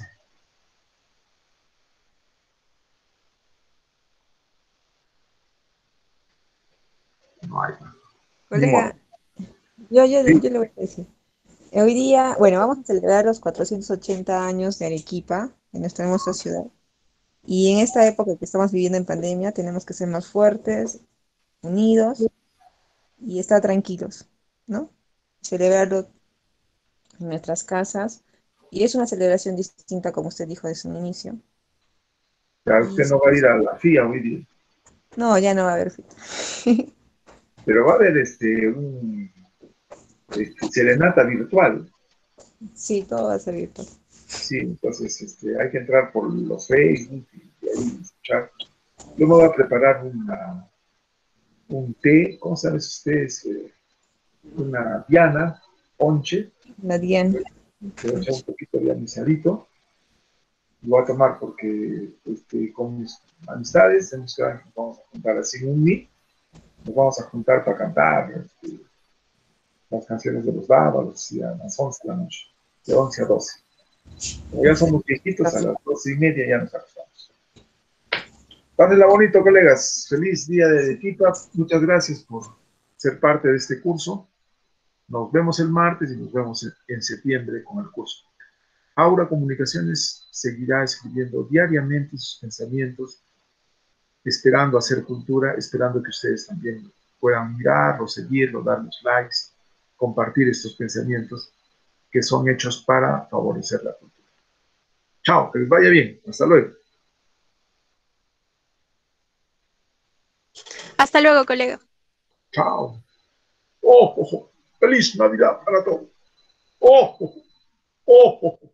No hay. Ni modo. Colega, yo, yo, Sí. yo le voy a decir. Hoy día, bueno, vamos a celebrar los cuatrocientos ochenta años de Arequipa, de nuestra hermosa ciudad. Y en esta época que estamos viviendo en pandemia, tenemos que ser más fuertes, unidos y estar tranquilos, ¿no? Celebrarlo en nuestras casas. Y es una celebración distinta, como usted dijo desde un inicio. Ya Y usted no va a ir a la F I A hoy día. no, ya no va a haber fiesta. Pero va a haber este, un este, serenata virtual. Sí, todo va a ser virtual. Sí, entonces este, hay que entrar por los Facebook y ahí escuchar. Yo me voy a preparar una, un té, ¿cómo saben ustedes? Eh, una diana, ponche. La Diana. Le voy a echar un poquito de anisadito. Lo voy a tomar porque este, con mis amistades hemos quedado que nos vamos a juntar así en un meet. Nos vamos a juntar para cantar este, las canciones de los bárbaros y a las once de la noche, de once a doce. Como ya somos viejitos, a las doce y media ya nos acostamos. Pásenla bonito, colegas. Feliz día de Arequipa. Muchas gracias por ser parte de este curso. Nos vemos el martes y nos vemos en septiembre con el curso. Aura Comunicaciones seguirá escribiendo diariamente sus pensamientos, esperando hacer cultura, esperando que ustedes también puedan mirarlo, seguirlo, darnos likes, compartir estos pensamientos que son hechos para favorecer la cultura. Chao, que les vaya bien. Hasta luego. Hasta luego, colega. Chao. Oh, oh, oh. Feliz Navidad para todos. ojo, ojo.